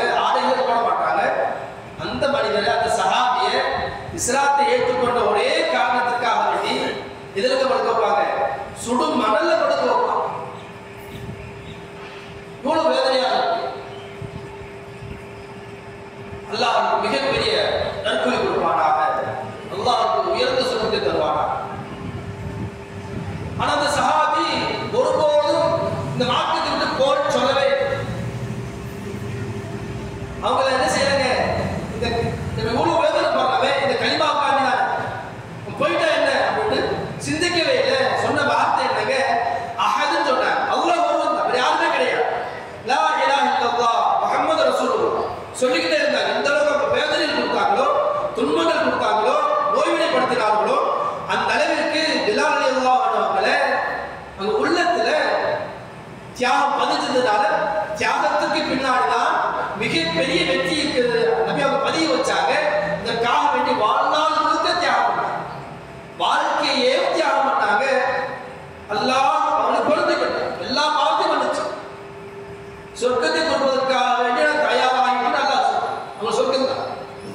அவங்கள என்ன செய்யறாங்க, இந்த இவ்வளவு வேதனை போடுறவே இந்த கலிமாவுக்காண்டி தான் போயிட்டா என்ன அப்படின்னு சிந்திக்கவே இல்லை. சொன்ன வார்த்தை என்னங்க, அஹதுன்னு சொன்னாங்க. அல்லாஹ் ஒருவன் தான், வேற யாருமே கிடையாது. லா இலாஹ இல்லல்லாஹ் முஹம்மது ரசூலுல்லாஹ் சொல்லிக்கிட்டே இருந்தாங்க. இந்த அளவுக்கு வேதனைகள் கொடுத்தாங்களோ, துன்பங்கள் கொடுத்தாங்களோ, நோய்வினைப்படுத்தினார்களோ, அந்த அளவிற்கு பிலால் ரலியல்லாஹு அன்ஹு அவங்கள அந்த உள்ளத்துல தியாகம் பதிஞ்சதுனால தியாகத்துக்கு பின்னாடிதான் மிகப்பெரிய வெற்றி இருக்குது. நபி அவங்க பதிய வச்சாங்க. இதற்காக வேண்டி வாழ்நாள் முழுக்க தியாகம் பண்ணாங்க, வாழ்க்கையே தியாகம் பண்ணாங்க. அல்லாஹ் அவங்களை பொருந்திக்கிட்டான், எல்லா பாவத்தையும் பண்ணுச்சு. சொர்க்கத்தை கொடுப்பதற்காக வேண்டி தயாராகிட்டு அல்லாஹ் சொல்றான். அவங்க சொர்க்கம் தான்.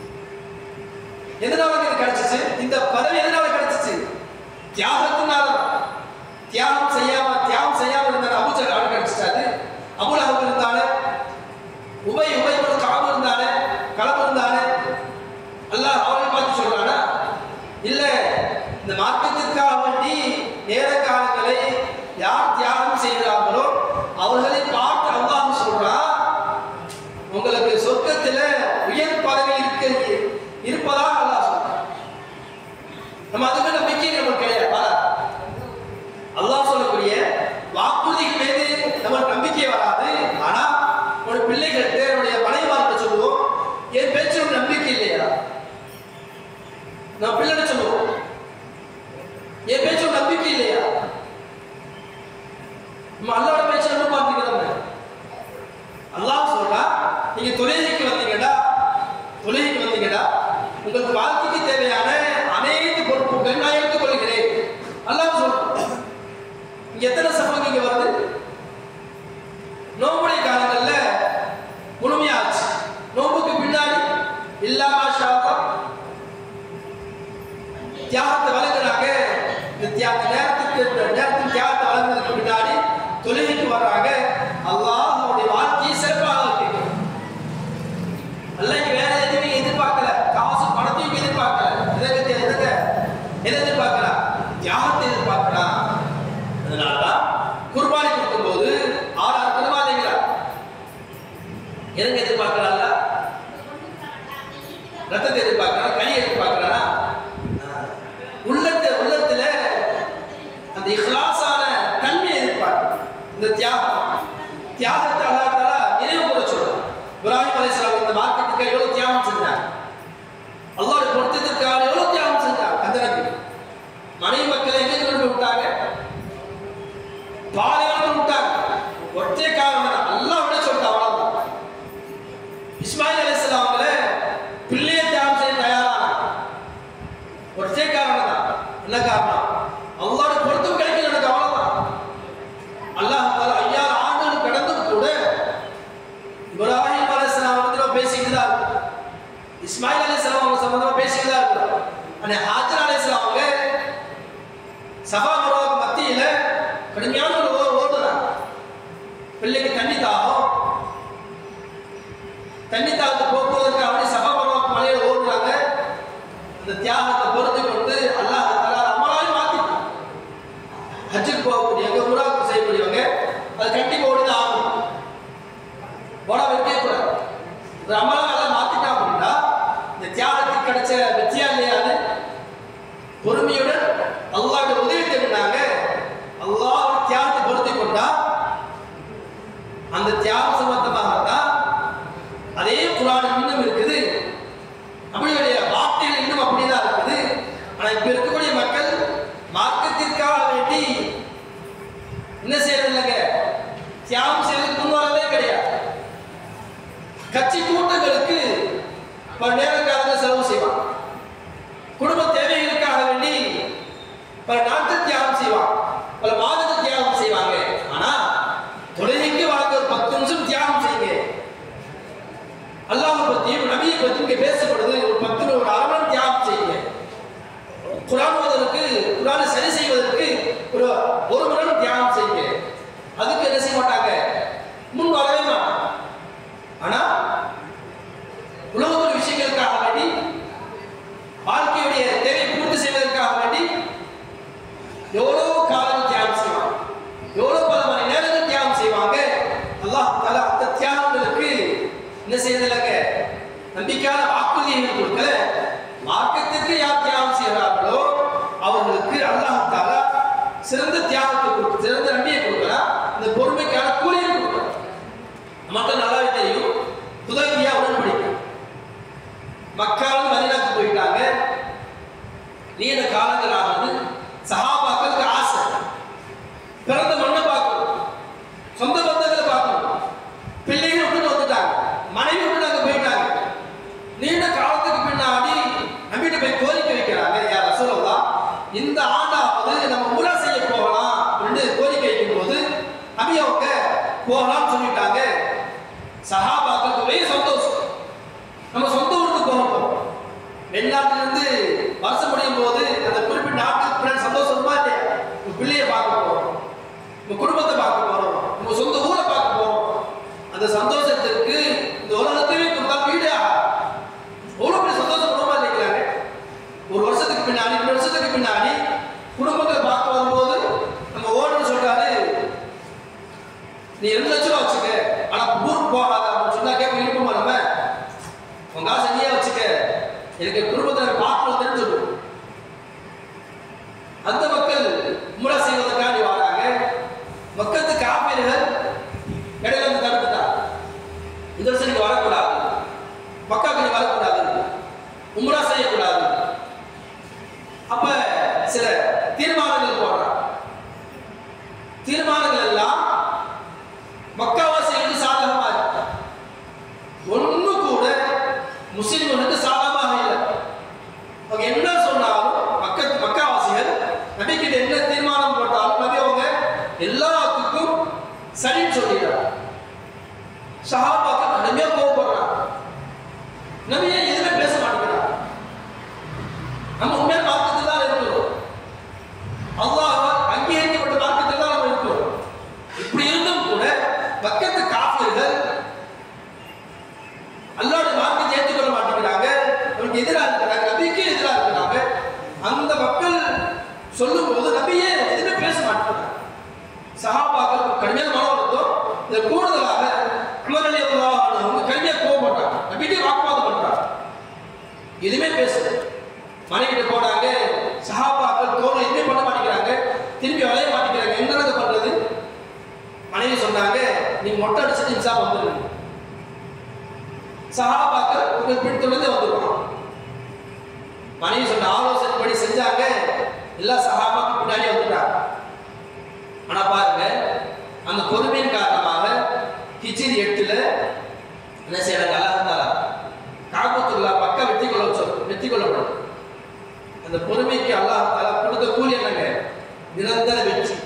எதனால இது கிடைச்சிச்சு? இந்த பதவி எதனால கிடைச்சிச்சு? தியாகத்தினால. தியாகம் செய்யாம இருந்தாங்க. அபூஜஹல் அவனுக்கு கிடைச்சிட்டாரு. அபூ லஹப் இருந்தானே, உபை காபு இருந்தானே, கலப் இருந்தானே. அல்லாஹ் அவனை பார்த்து சொல்றானா, இல்ல இந்த மார்க்கத்திற்காக வேண்டி நேர காலங்களை யார் தியாகம் செய்கிறார்களோ அவர்களை பார்த்து அல்லாஹ் சொல்றான், உங்களுக்கு சொர்க்கத்துல உயர் பதவி இருப்பதாக அல்லாஹ் சொல்றான். நம்ம அதுக்கு நம்பிக்கை நமக்கு கிடையாது. அல்லாஹ் சொல்லக்கூடிய வாக்குறுதிக்கு மீது நமக்கு நம்பிக்கை வராது. ஆனா ஒரு பிள்ளைகிட்ட, என்னுடைய மனைவிமார்கிட்ட சொல்லுவோம், என் பேச்சு ஒரு நம்பிக்கை இல்லையா? நம்ம பிள்ளைகிட்ட சொல்லுவோம், என் பேச்சு ஒரு நம்பிக்கை இல்லையா? நம்ம அல்லாஹ்வோட பேச்சு நம்ம பார்த்துக்கிறோம். அல்லாஹ் சொல்றா, நீங்க தொழுகைக்கு வந்தீங்கடா உங்களுக்கு வாழ்க்கைக்கு தேவையான அனைத்து பொறுப்புகளை நான் எடுத்துக் கொள்கிறேன். அல்லாஹ் சொல்றான். இங்க எத்தனை சம்பவம் இங்க வருது? நோம்புடைய காலங்கள்ல முழுமையாச்சு. நோம்புக்கு பின்னாடி இல்லா மாஷா அல்லாஹ் தியாகத்தை வழங்குறாங்க. இந்த நேரத்துக்கு தியாகத்தை வழங்குறதுக்கு பின்னாடி தொழுகைக்கு வர்றாங்க. அல்லாஹ் அவருடைய வாழ்க்கையை சிறப்பாக கேட்கிறார். அல்லாஹ் வேற எதுவுமே எதிர்பார்க்கல, காசு பணத்தையும் எதிர்பார்க்கல. எதை எதிர்பார்க்கல? தியாகத்தை எதிர்பார்க்கலாம். அதனாலதான் குர்பானி கொடுக்கும் போது 6 குர்பானிகளா எதுக்கு எதிர்பார்க்கிறாள்? ரத்தத்தை எதிர்பார்க்கிறா, கனி எதிர்பார்க்கிறா, உள்ளத்துல அந்த இஹ்லாஸான தன்மையை எதிர்பார்க்க. இந்த தியாகத்தை அல்லாஹ் தஆலா நினைவு கூற சொல்றார். இப்ராஹிம் அலைஹிஸ்ஸலாம் இந்த மார்க்கத்துக்கு எவ்வளவு தியாகம் செஞ்சாங்க, அல்லாஹ்வுடைய பொருத்தத்திற்காக எவ்வளவு தியாகம் செஞ்சாங்க. அந்த நபி மனைவி மக்களை எங்கே கொண்டு விட்டாங்க? பாலைவனத்தில் விட்டாங்க. ஒற்றை காரணம் அல்லாஹ் விட சொல்லிட்டு அவ்வளவுதான். இஸ்மாயில் அலைஹிஸ்ஸலாம் அவங்கள பிள்ளையை தியாகம் செய்ய தயாரானாங்க. ஒற்றை காரணம் தான். என்ன காரணம்? அல்லாஹ்வுடைய பொருத்தம் கிடைக்கல, எனக்கு அவ்வளவுதான். அல்லாஹ் தஆலா 5000 ஆண்டுகள் கடந்தும் கூட இப்ராஹிம் அலைஹிஸ்ஸலாம் வந்து பேசிக்கிட்டு தான் இருக்கு. இஸ்மாயில் அலைஹிஸ்ஸலாம் அவங்க சம்பந்தமா பேசிக்கிட்டு தான் இருக்கு. ஆனா ஹாஜர் அலைஹிஸ்ஸலாம் அவங்க சஃபா மர்வாவுக்கு மத்தியில கடுமையான ஓடுறாங்க. பிள்ளைக்கு தண்ணி தாகத்தை போக்குவதற்கு அவனே சஃபா மர்வாவுக்கு மலையில ஓடுறாங்க. அந்த தியாகத்தை பொறுத்து கொண்டு அல்லாஹ் தஆலா அமலாய் மாத்திட்டான். ஹஜ்ஜுக்கு போகக்கூடியவங்க, உம்ராவுக்கு செய்யக்கூடியவங்க அது கண்டிப்பா ஓடிதான் ஆகும். ஓட வைக்கவே கூடாது. ஒரு அமலாக எல்லாம் மாத்திட்டான் அப்படின்னா இந்த தியாகத்துக்கு கிடைச்ச வெற்றியா இல்லையா? அது பொறுமையுடன் அல்லாஹ்வுடைய உதவி தேடினாங்க. அல்லாஹ் தியாகத்தை பொருத்தி கொண்டா அந்த தியாகம் சம்பந்தமாக தான் அதே குர்ஆன் இன்னும் இருக்குது. நம்மளுடைய வார்த்தைகள் இன்னும் அப்படிதான் இருக்குது. ஆனா இப்ப இருக்கக்கூடிய மக்கள் மார்க்கத்திற்காக வேண்டி என்ன செய்யறதில்லைங்க, தியாகம் செய்வதற்கு முன்வரவே கிடையாது. கட்சி கூட்டங்களுக்கு பல நேரங்காலத்தில் செலவு செய்வாங்க. குடும்ப தேவைகளுக்காக வேண்டி பல நாட்கள் தியாகம் செய்வாங்க, பல மாதங்கள் தியாகம் செய்வாங்க. ஆனா தொழுகைக்கு வாழ்க்கை ஒரு 10 நிமிஷம் தியாகம் செய்யுங்க. அல்லாஹ் பத்தியும் நபியை பத்தியும் இங்க பேசப்படுது. ஒரு 10 ஒரு அரை மணி தியாகம் செய்யுங்க. குர்ஆன் ஓதுவதற்கு, குர்ஆனை சரி செய்வதற்கு ஒரு 1 மணி நேரம் தியாகம் செய்யுங்க. அதுக்கு என்ன செய்ய மாட்டாங்க, முன் வரவே மாட்டாங்க. ஆனா உலகத்துல விஷயங்களுக்காக வேண்டி, வாழ்க்கையுடைய தேவையை பூர்த்தி செய்வதற்காக வேண்டி எவ்வளவு காலம் தியாகம் செய்வாங்க, எவ்வளவு பல மணி நேரங்கள் தியாகம் செய்வாங்க. அல்லாஹ் தஆலா அந்த தியாகங்களுக்கு என்ன செய்யறதில்லைங்க, நம்பிக்கையான வாக்குறுதிகள் கொடுக்கல. மார்க்கத்திற்கு யார் தியாகம் செய்கிறார்களோ அவர்களுக்கு அல்லாஹ் தஆலா சிறந்த தியாகத்தை கொடுக்க, சிறந்த நன்மையை கொடுக்கலாம், இந்த பொறுமைக்கான கூலியை கொடுக்கலாம். நமக்கு நல்லாவே தெரியும், ஹுதைபியா உடன்படிக்கை. மக்காவிலிருந்து மதீனாவுக்கு போயிட்டாங்க. நீண்ட காலங்கள் ஆகுது. சஹாபாக்களுக்கு ஆசை, பிறந்த மண்ணை பார்க்கணும், சொந்த பந்தங்களை பார்க்கணும். பிள்ளைகள் விட்டுட்டு வந்துட்டாங்க, மனைவி விட்டு அங்கே போயிட்டாங்க. நீண்ட காலத்துக்கு பின்னாடி நம்பிட்டு போய் கோரிக்கை வைக்கிறாங்க, யார் ரசூலுல்லாஹ் இந்த ஆண்டாவது நம்ம உம்ரா செய்ய போகலாம் அப்படின்னு கோரிக்கை வைக்கும் போது நபி அவங்க போகலாம்னு சொல்லிட்டாங்க. சஹாபாக்களுக்கு ஒரே சந்தோஷம், நம்ம சொந்த ஊருக்கு போகணும். வெளிநாட்டிலிருந்து வருஷம் முடியும் போது அந்த குறிப்பிட்ட நாட்டுக்கு சந்தோஷமா இல்லையா, உங்க பிள்ளையை பார்க்க போறோம், உங்க குடும்பத்தை பார்க்க போறோம், உங்க சொந்த ஊரை பார்க்க போறோம். அந்த சந்தோஷத்திற்கு இந்த உலகத்தையே கொடுத்தா வீடு எவ்வளவு பெரிய சந்தோஷம் குடும்பம் இல்லைங்கிறாங்க. ஒரு வருஷத்துக்கு பின்னாடி 2 வருஷத்துக்கு பின்னாடி குடும்பத்தை பார்க்க வரும்போது நம்ம ஓடுன்னு சொல்றாரு, நீ 2 லட்சம் ரூபா வச்சுக்க, ஆனா ஊருக்கு போகாத அப்படின்னு சொன்னா கேட்க விருப்பமா, நம்ம உங்க ஆசை நீயே வச்சுக்க, எனக்கு குடும்பத்தை பார்க்கணும்னு சொல்லுவோம். அந்த மக்கள் உம்ரா செய்வதற்காண்டி வராங்க. மக்களுக்கு காப்பீர்கள் இடையில வந்து தடுத்துட்டாங்க, இந்த வருஷம் நீங்க வரக்கூடாது, மக்காவுக்கு நீங்க வரக்கூடாது, உம்ரா செய்யக்கூடாது. அப்ப சில தீர்மானங்கள் போடுறாங்க. தீர்மானங்கள் எல்லாம் மக்காவாசிகளுக்கு சாதகமா இருக்கு, ஒண்ணு கூட முஸ்லிம்களுக்கு சாதகமாக இல்லை. அவங்க என்ன சொன்னாலும் மக்காவாசிகள் நபிக்கிட்ட என்ன தீர்மானம் போட்டாலும் நபி அவங்க எல்லாத்துக்கும் சரின்னு சொல்லிடுறாங்க. சஹாபாக்கள் கடுமையா கோவப்படுறாங்க, நபியே எதுவுமே பேச மாட்டேங்கிறாங்க. நம்ம உண்மையான மார்க்கத்தில் தான் இருக்கிறோம், அல்லாஹ்வால் அங்கீகரிக்கப்பட்ட மார்க்கத்தில் தான் நம்ம இருக்கிறோம். இப்படி இருந்தும் கூட பக்கத்து காஃபிர்கள் அல்லாஹ்வுடைய மார்க்கத்தை ஏற்றுக்கொள்ள மாட்டேங்கிறாங்க, அவருக்கு எதிராக இருக்கிறாங்க, நபிக்கு எதிராக இருக்கிறாங்க. அந்த மக்கள் சொல்லும் போது நபியே எதுவுமே பேச மாட்டேங்கிறாங்க. சஹாபாக்கள் கடுமையான மன வருத்தம். இதை கூடுதலாக உமர் ரலியல்லாஹு அன்ஹு அவங்க கடுமையாக கோவப்பட்டாங்க, நபிக்கு வாக்குவாதம் பண்றாங்க, எதுவுமே பேசல. மனைவிட்ட போனாங்க, சஹாபாக்கள் தோணு எதுவுமே பண்ண மாட்டேங்கிறாங்க, திரும்பி வளைய மாட்டேங்கிறாங்க, என்னங்க பண்றது? மனைவி சொன்னாங்க, நீங்க மொட்டை அடிச்சுட்டு இன்சா வந்துருங்க, சஹாபாக்கள் உங்கள் பிடித்துள்ளதே வந்துருவாங்க. மனைவி சொன்ன ஆலோசனைப்படி செஞ்சாங்க, எல்லா சஹாபாக்கள் பின்னாடி வந்துட்டாங்க. ஆனா பாருங்க, அந்த பொறுமையின் காரணமாக ஹிஜ்ரி 8ல என்ன செய்யறாங்க, அல்லாஹ் தஆலா காபத்துல்லாஹ் பக்கா வெற்றி கொள்ளப்படும். அந்த பொறுமைக்கு அல்லாஹ் தஆலா கொடுத்த கூலி என்னங்க, நிரந்தர வெற்றி.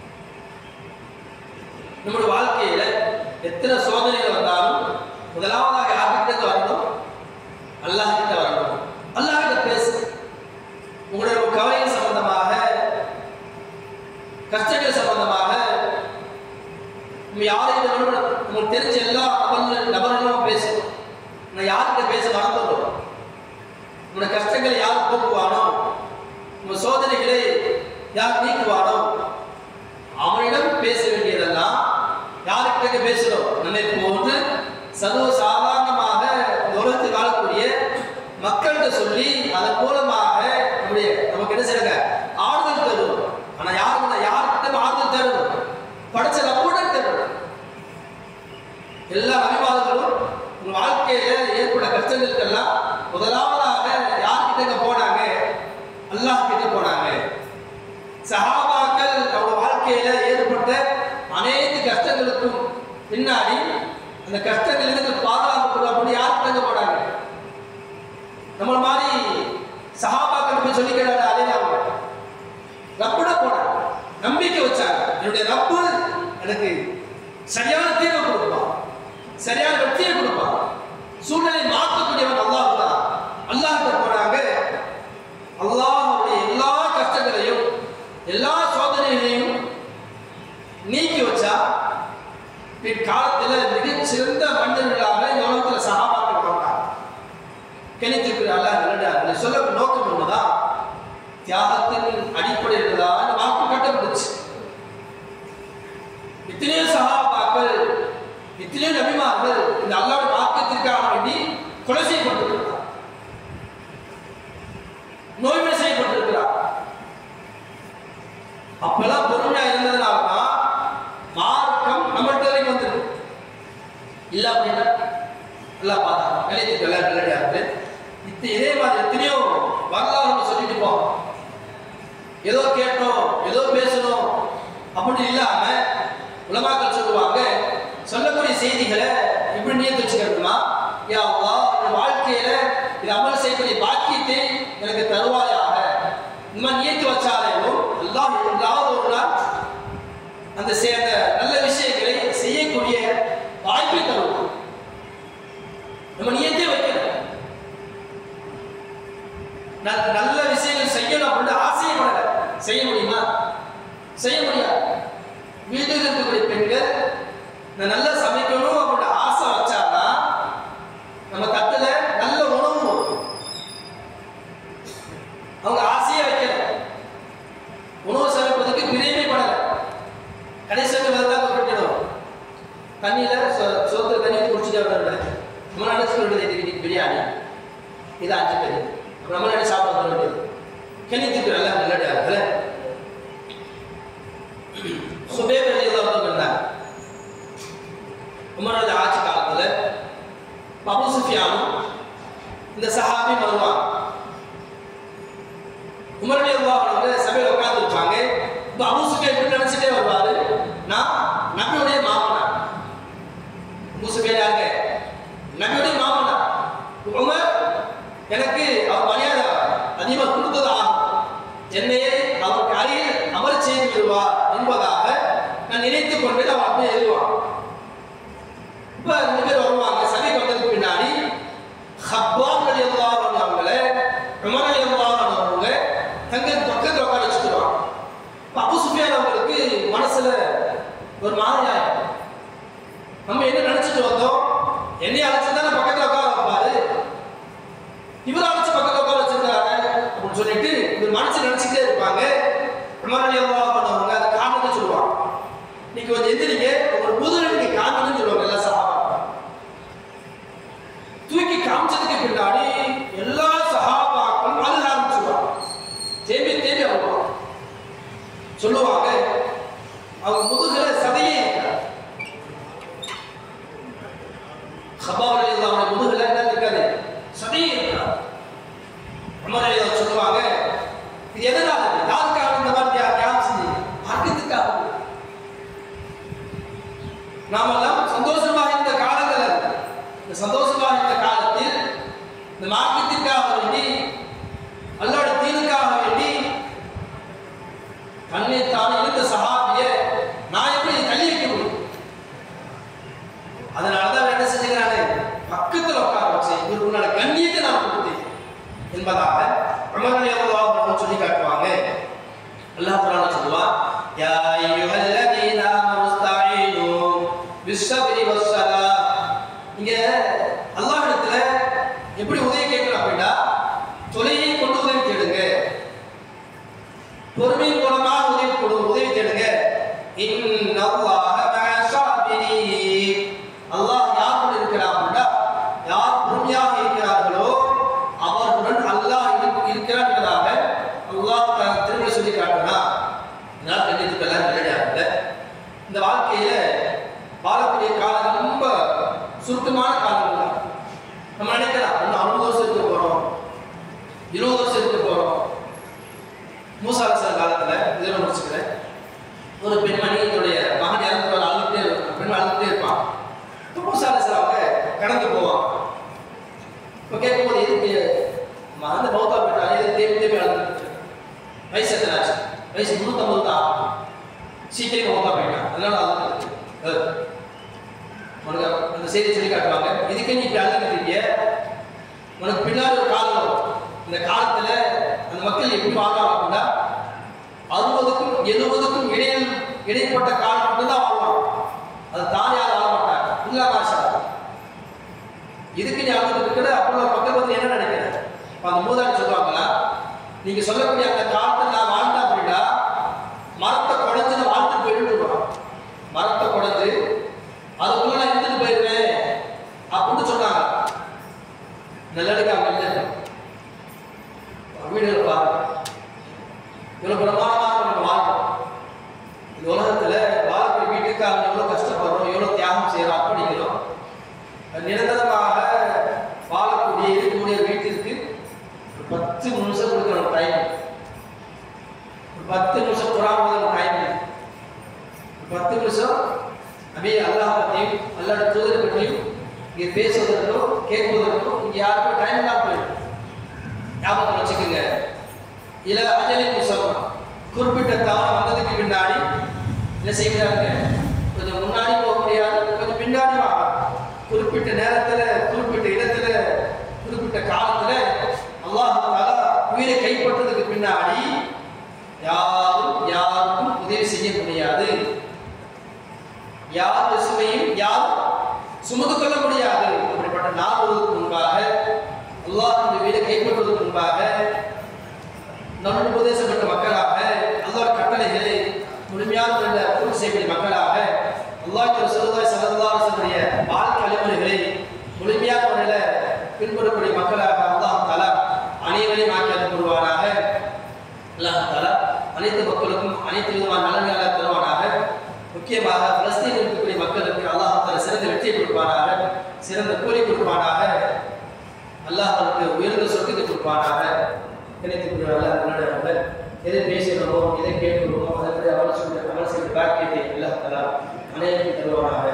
நம்முடைய வாழ்க்கையில எத்தனை சோதனைகள் வந்தாலும் முதலாவதாக யார்கிட்ட வரணும், அல்லாஹ் கிட்ட வரணும். அல்லாஹ் கிட்ட பேசு. உங்களுடைய கவலைகள் சம்பந்தமாக, கஷ்டங்கள் சம்பந்தமாக யாரையும் உங்களுக்கு தெரிஞ்ச எல்லா நபர்களும் பேசணும். நான் யார்கிட்ட பேச மறந்துடுறோம். உங்களுடைய கஷ்டங்களை யார் போக்குவானோ, உங்க சோதனைகளை யார் நீக்குவானோ அவனிடம் பேச வேண்டியதெல்லாம் யாருக்கிட்ட பேசணும், நினைப்பு போன்று சர்வ சாதாரணமாக உலகத்தில் வாழக்கூடிய மக்கள்கிட்ட சொல்லி அதன் மூலமாக நமக்கு என்ன செய்யறாங்க, ஆறுதல் தருவோம். ஆனா யாருக்கிட்ட ஆறுதல் தருவோம், படைச்ச நம்முடன் தருவோம். எல்லா அபிவாதங்களும் உங்க வாழ்க்கையில ஏற்பட்ட கஷ்டங்களுக்கெல்லாம் முதலாவதாக யார்கிட்ட போனாங்க, அல்லாஹ் கிட்ட போனாங்க. சஹாபாக்கள் அவங்க வாழ்க்கையில ஏற்பட்ட அனைத்து கஷ்டங்களுக்கும் பின்னாடி அந்த கஷ்டங்களுக்கு பாதுகாப்பு அப்படின்னு யார்கிட்ட போனாங்க, நம்மள மாதிரி சஹாபாக்கள் போய் சொல்லிக்கிறாங்க, அதே அவங்க ரப்போட போனாங்க, நம்பிக்கை வச்சாங்க, என்னுடைய ரப்பு எனக்கு சரியான தீர்வு கொடுப்பான், சரியான வெற்றியை கொடுப்பான், சூழ்நிலை மாற்றக்கூடியவன் அல்லாஹ் தான். அல்லாஹ்கிட்ட போனாங்க. அல்லாஹ்வுடைய எல்லா கஷ்டங்களையும் எல்லா சோதனைகளையும் நீக்கி வச்சா பிற்காலத்தில் மிக சிறந்த மனிதர்களாக இந்த உலகத்தில் சஹாபாக்கள் வந்தாங்க. கணித்திருக்கிறார்கள் சொல்ல நோக்கம் ஒன்றுதான், தியாகத்தின் அடிப்படையில் தான் வாக்கு கட்டப்பட்டுச்சு. இத்தனையோ சஹாபாக்கள், இத்தனையோ நபிமார்கள் இந்த அல்லாஹ்வுடைய வாக்கத்திற்கு வேண்டி கொலை செய்யப்பட்டிருக்கிறார், நோய்வாய் செய்யப்பட்டிருக்கிறார். அப்பெல்லாம் பொறுமையா இருந்ததுனாலதான் மார்க்கம் நம்மள்கிட்ட வரைக்கும் வந்தது. இல்ல அப்படின்னா எல்லாம் பார்த்தா கணித்துக்கு எல்லாம் நல்லடியாரு இதே மாதிரி எத்தனையோ வரலாறு சொல்லிட்டு போவோம். ஏதோ கேட்டோம் ஏதோ பேசணும் அப்படின்னு இல்லாம உலமாக்கள் சொல்லுவாங்க, சொல்லக்கூடிய செய்திகளை இப்படி நியத்து வச்சுக்கணுமா, யா அல்லாஹ் என் வாழ்க்கையில இது அமல் செய்யக்கூடிய பாக்கியத்தை எனக்கு தருவாயாக. இந்த மாதிரி நியத்து வச்சாலும் அல்லாஹ் என்றாவது ஒரு நாள் அந்த சேர்ந்த நல்ல விஷயங்களை செய்யக்கூடிய வாய்ப்பை தருவோம். நம்ம நியத்தே வைக்கணும், நல்ல விஷயங்கள் செய்யணும் அப்படின்னு ஆசைப்படல. செய்ய முடியுமா? செய்ய முடியாது. வீட்டில் இருக்கக்கூடிய பெண்கள் நல்லா சமைக்கணும் அப்படின்னு ஆசை வச்சாதான் நம்ம தட்டுல நல்ல உணவு அவங்க ஆசையே வைக்கல. உணவு சமைப்பதற்கு பிரியமே படல. கடைசியாக தான் கொட்டிடும். தண்ணியில சோத்துல தண்ணி குடிச்சுட்டே வர நம்ம நினைச்சு பிரியாணி இது 5 பேர் நம்ம நினைச்சு சாப்பிட வேண்டியது கணித்துக்கு நல்லா நல்ல சுபேப் ரலியல்லாஹு இருந்தாங்க. உமரோட ஆட்சி காலத்துல அபூ சுஃபியானும் இந்த சஹாபி வருவாங்க. உமர் ரலியல்லாஹு அன்ஹு சபையில உட்கார்ந்து இருப்பாங்க. இப்ப அபூ சுஃபியான் இப்படி நினைச்சிட்டே வருவாரு, நான் நபியுடைய மாமனார். அபூ சுஃபியான் யாருங்க? நபியுடைய மாமனார். உமர் எனக்கு அவர் மரியாதை அதிகமாக கொடுத்தது ஆகும், என்னையே அவருக்கு அருகில் அமர் செய்து விடுவார் என்பதாக நான் நினைத்துக் கொண்டு அவர் அப்படியே எழுதுவான். இப்ப 2 பேர் வருவாங்க. சபைக்கு வந்ததுக்கு பின்னாடி ஹப்பாப் ரலியல்லாஹு அன்ஹு அவங்கள உமர் ரலியல்லாஹு அன்ஹு அவங்க தங்கள் பக்கத்துல உட்கார வச்சுக்குவாங்க. அபூ சுஃபியான் அவங்களுக்கு மனசுல ஒரு மாதிரியா நம்ம என்ன நினைச்சிட்டு வந்தோம், என்னைய அழைச்சுதான் பக்கத்துல உட்கார வைப்பாரு, இவர் அழைச்சு பக்கத்துல உட்கார வச்சிருக்காரு அப்படின்னு சொல்லிட்டு இவர் மனசு நினைச்சுட்டே இருப்பாங்க. உமர் ரலியல்லாஹு அன்ஹு அவங்க அந்த காரணத்தை சொல்லுவாங்க, நீங்க கொஞ்சம் எந்திரிங்க, உங்க முதல்ல நீங்க காரணம்னு சொல்லுவாங்க. எல்லா சஹாபா தூக்கி காமிச்சதுக்கு பின்னாடி எல்லா சஹாபாக்களும் அழுக ஆரம்பிச்சுடுவாங்க. தேம்பி தேம்பி அழுவாங்க. சொல்லுவாங்க அவங்க முதுகுல சதையே இருக்காது. ஹப்பாப் ரலியல்லாஹு அன்ஹு முதுகுல என்ன இருக்காது, சதையே இருக்காது. உமர் ரலியல்லாஹு சொல்லுவாங்க, இது எதனால, யாருக்காக இந்த மாதிரி தியாகம் செஞ்சு மார்க்கத்துக்காக. நாமெல்லாம் சந்தோஷமாக இருந்த காலங்கள், இந்த சந்தோஷமாக இருந்த காலத்தில் இந்த மார்க்கத்திற்காக வேண்டி அல்லாஹ்வுடைய தீனுக்காக வேண்டி தன்னை தான் இருந்த சஹாபியை நான் எப்படி தள்ளி வைக்க முடியும்? அதனாலதான் என்ன செஞ்சுக்கிறானே, பக்கத்தில் உட்கார வச்சு இவருக்கு உன்னால கண்ணியத்தை நான் கொடுத்தேன் என்பதாக உமர் ரலியல்லாஹு அன்ஹு சொல்லி காட்டுவாங்க. அல்லாஹ் குர்ஆன்ல சொல்லுவான், யா அய்யுஹல்லதீன ஆமனு ஸ்தஈனு பிஸ்ஸப்ரி வஸ்ஸலாஹ். இங்க அல்லாஹ்விடத்துல எப்படி உதவி கேட்கணும் அப்படின்னா, தொலையை கொண்டு உதவி தேடுங்க, பொறுமையின் மூலமாக உதவி தேடுங்க. இன்னல்லாஹ மஅஸ்ஸாபிரீன். அல்லாஹ் யாரோடு இருக்கிறார் அப்படின்னா, யார் பொறுமையாக இருக்கிறார்களோ அவர்களுடன் அல்லாஹ் இருக்கிறார் என்பதாக அல்லாஹ் திரும்ப சொல்லி காட்டுறான். இதனால் கண்டித்துக்கெல்லாம் கிடையாது. இந்த வாழ்க்கையில வாழக்கூடிய காலம் ரொம்ப சுருக்கமான காலங்கள் தான். நம்ம நினைக்கலாம் இன்னும் 60 வருஷம் இருக்க போறோம், 20 வருஷம் இருக்க போறோம். மூசா அலைஹிஸ்ஸலாம் காலத்துல இதை முடிச்சுக்கிறேன். ஒரு பெண்மணி என்னுடைய மகன் இறந்து அழுதுட்டே இருப்பான், பெண் அழுதுட்டே இருப்பான். மூசா அலைஹிஸ்ஸலாம் அவங்க கடந்து போவான். இப்போ கேட்கும்போது எதுக்கு அந்த மௌத்தா போயிட்டாங்க, எது தேவி தேவி அழுது, வயசு எத்தனாச்சு, வயசு 150 தான், சீக்கிரம் மௌத்தா போயிட்டான், அதனால அழுது. உனக்கு அந்த செய்தி சொல்லி காட்டுவாங்க, இதுக்கு நீ இப்படி அழுதுட்டீங்க, உனக்கு பின்னாடி ஒரு காலம் வரும். இந்த காலத்துல அந்த மக்கள் எப்படி வாழ்வாங்க அப்படின்னா 60க்கும் 70க்கும் இடைப்பட்ட காலம் மட்டும்தான் வாழ்வாங்க. அதை தானே யாரும் வாழ மாட்டாங்க. இல்ல மாஷா இதுக்கு நீ அழுது இருக்கிற அப்போ மக்கள் வந்து என்ன நினைக்கிறேன், அந்த மூதாடி சொல்லுவாங்களா, நீங்க சொல்லக்கூடிய அந்த காலத்தில் நான் வாழ்ந்தா அப்படின்னா மரத்தை குடைஞ்சு நான் வாழ்த்து போயிட்டு, மரத்தை குடைஞ்சு அதுக்குள்ள நான் இருந்துட்டு போயிருவேன் அப்படின்னு சொன்னாங்க. நல்லடுக்காக இல்லை. வீடுகளை பாருங்க, இவ்வளவு பிரமாணமாக நம்ம வாழ்றோம். இந்த உலகத்துல வாழ்க்கை வீட்டுக்காக எவ்வளவு கஷ்டப்படுறோம், எவ்வளவு தியாகம் செய்யறோம், அப்படிங்கிறோம். நிரந்தரமாக வாழக்கூடிய இருக்கக்கூடிய வீட்டிற்கு 10 நிமிஷம் கொடுக்கணும் டைம். 10 நிமிஷம் குரான் டைம். 10 நிமிஷம் அப்படியே அல்லாஹ் பற்றியும் அல்லாஹ் தூதரை பற்றியும் இங்கே பேசுவதற்கோ கேட்பதற்கோ இங்கே யாருக்கும் டைம் இல்லாமல் போயிடும். ஞாபகம் வச்சுக்கோங்க. இல்லை அஜலி முசம் குறிப்பிட்ட தவணை வந்ததுக்கு பின்னாடி என்ன செய்கிறாங்க, கொஞ்சம் முன்னாடி போக முடியாது, கொஞ்சம் பின்னாடி வாங்க. குறிப்பிட்ட நேரத்தில், குறிப்பிட்ட இடத்துல, குறிப்பிட்ட காலத்தில் அல்லாஹ் தஆலா உயிரை கைப்பற்றதுக்கு பின்னாடி யாருக்கும் உதவி செய்ய முடியாது. யார் சுமையும் யாரும் சுமந்து கொள்ள முடியாது. அப்படிப்பட்ட நாளுக்கு முன்பாக, அல்லாஹ்வுடைய வீரை கைப்பற்றுவதற்கு முன்பாக, நம்முடைய உபதேசப்பட்ட மக்களாக, அல்லாஹ் கட்டளைகளை முழுமையாக பூர்த்தி செய்யக்கூடிய மக்களாக, அல்லாஹ் ரசூலுல்லாஹி ஸல்லல்லாஹு அலைஹி வஸல்லம் வாழ்க்கை வழிமுறைகளை முழுமையான முறையில் பின்பற்றக்கூடிய மக்களாக அல்லாஹ் தஆலா அனைவரையும் ஆக்கி அனுப்புவானாக. அல்லாஹ் தஆலா அனைத்து மக்களுக்கும் அனைத்து விதமான நலன்களை தருவானாக. முக்கியமாக பலஸ்தீனில் இருக்கக்கூடிய மக்களுக்கு அல்லாஹ் தஆலா சிறந்த வெற்றியை கொடுப்பானாக, சிறந்த கூலி கொடுப்பானாக, அல்லாஹ் அவருக்கு உயர்ந்த சொர்க்கத்தை கொடுப்பானாக. நினைத்துக் எதை பேசுகிறோமோ, எதை கேட்கிறோமோ, அதற்கு அவர் சொல்ற பாக்கியத்தை அல்லாஹ் தஆலா அனைவருக்கும் தருவானாக.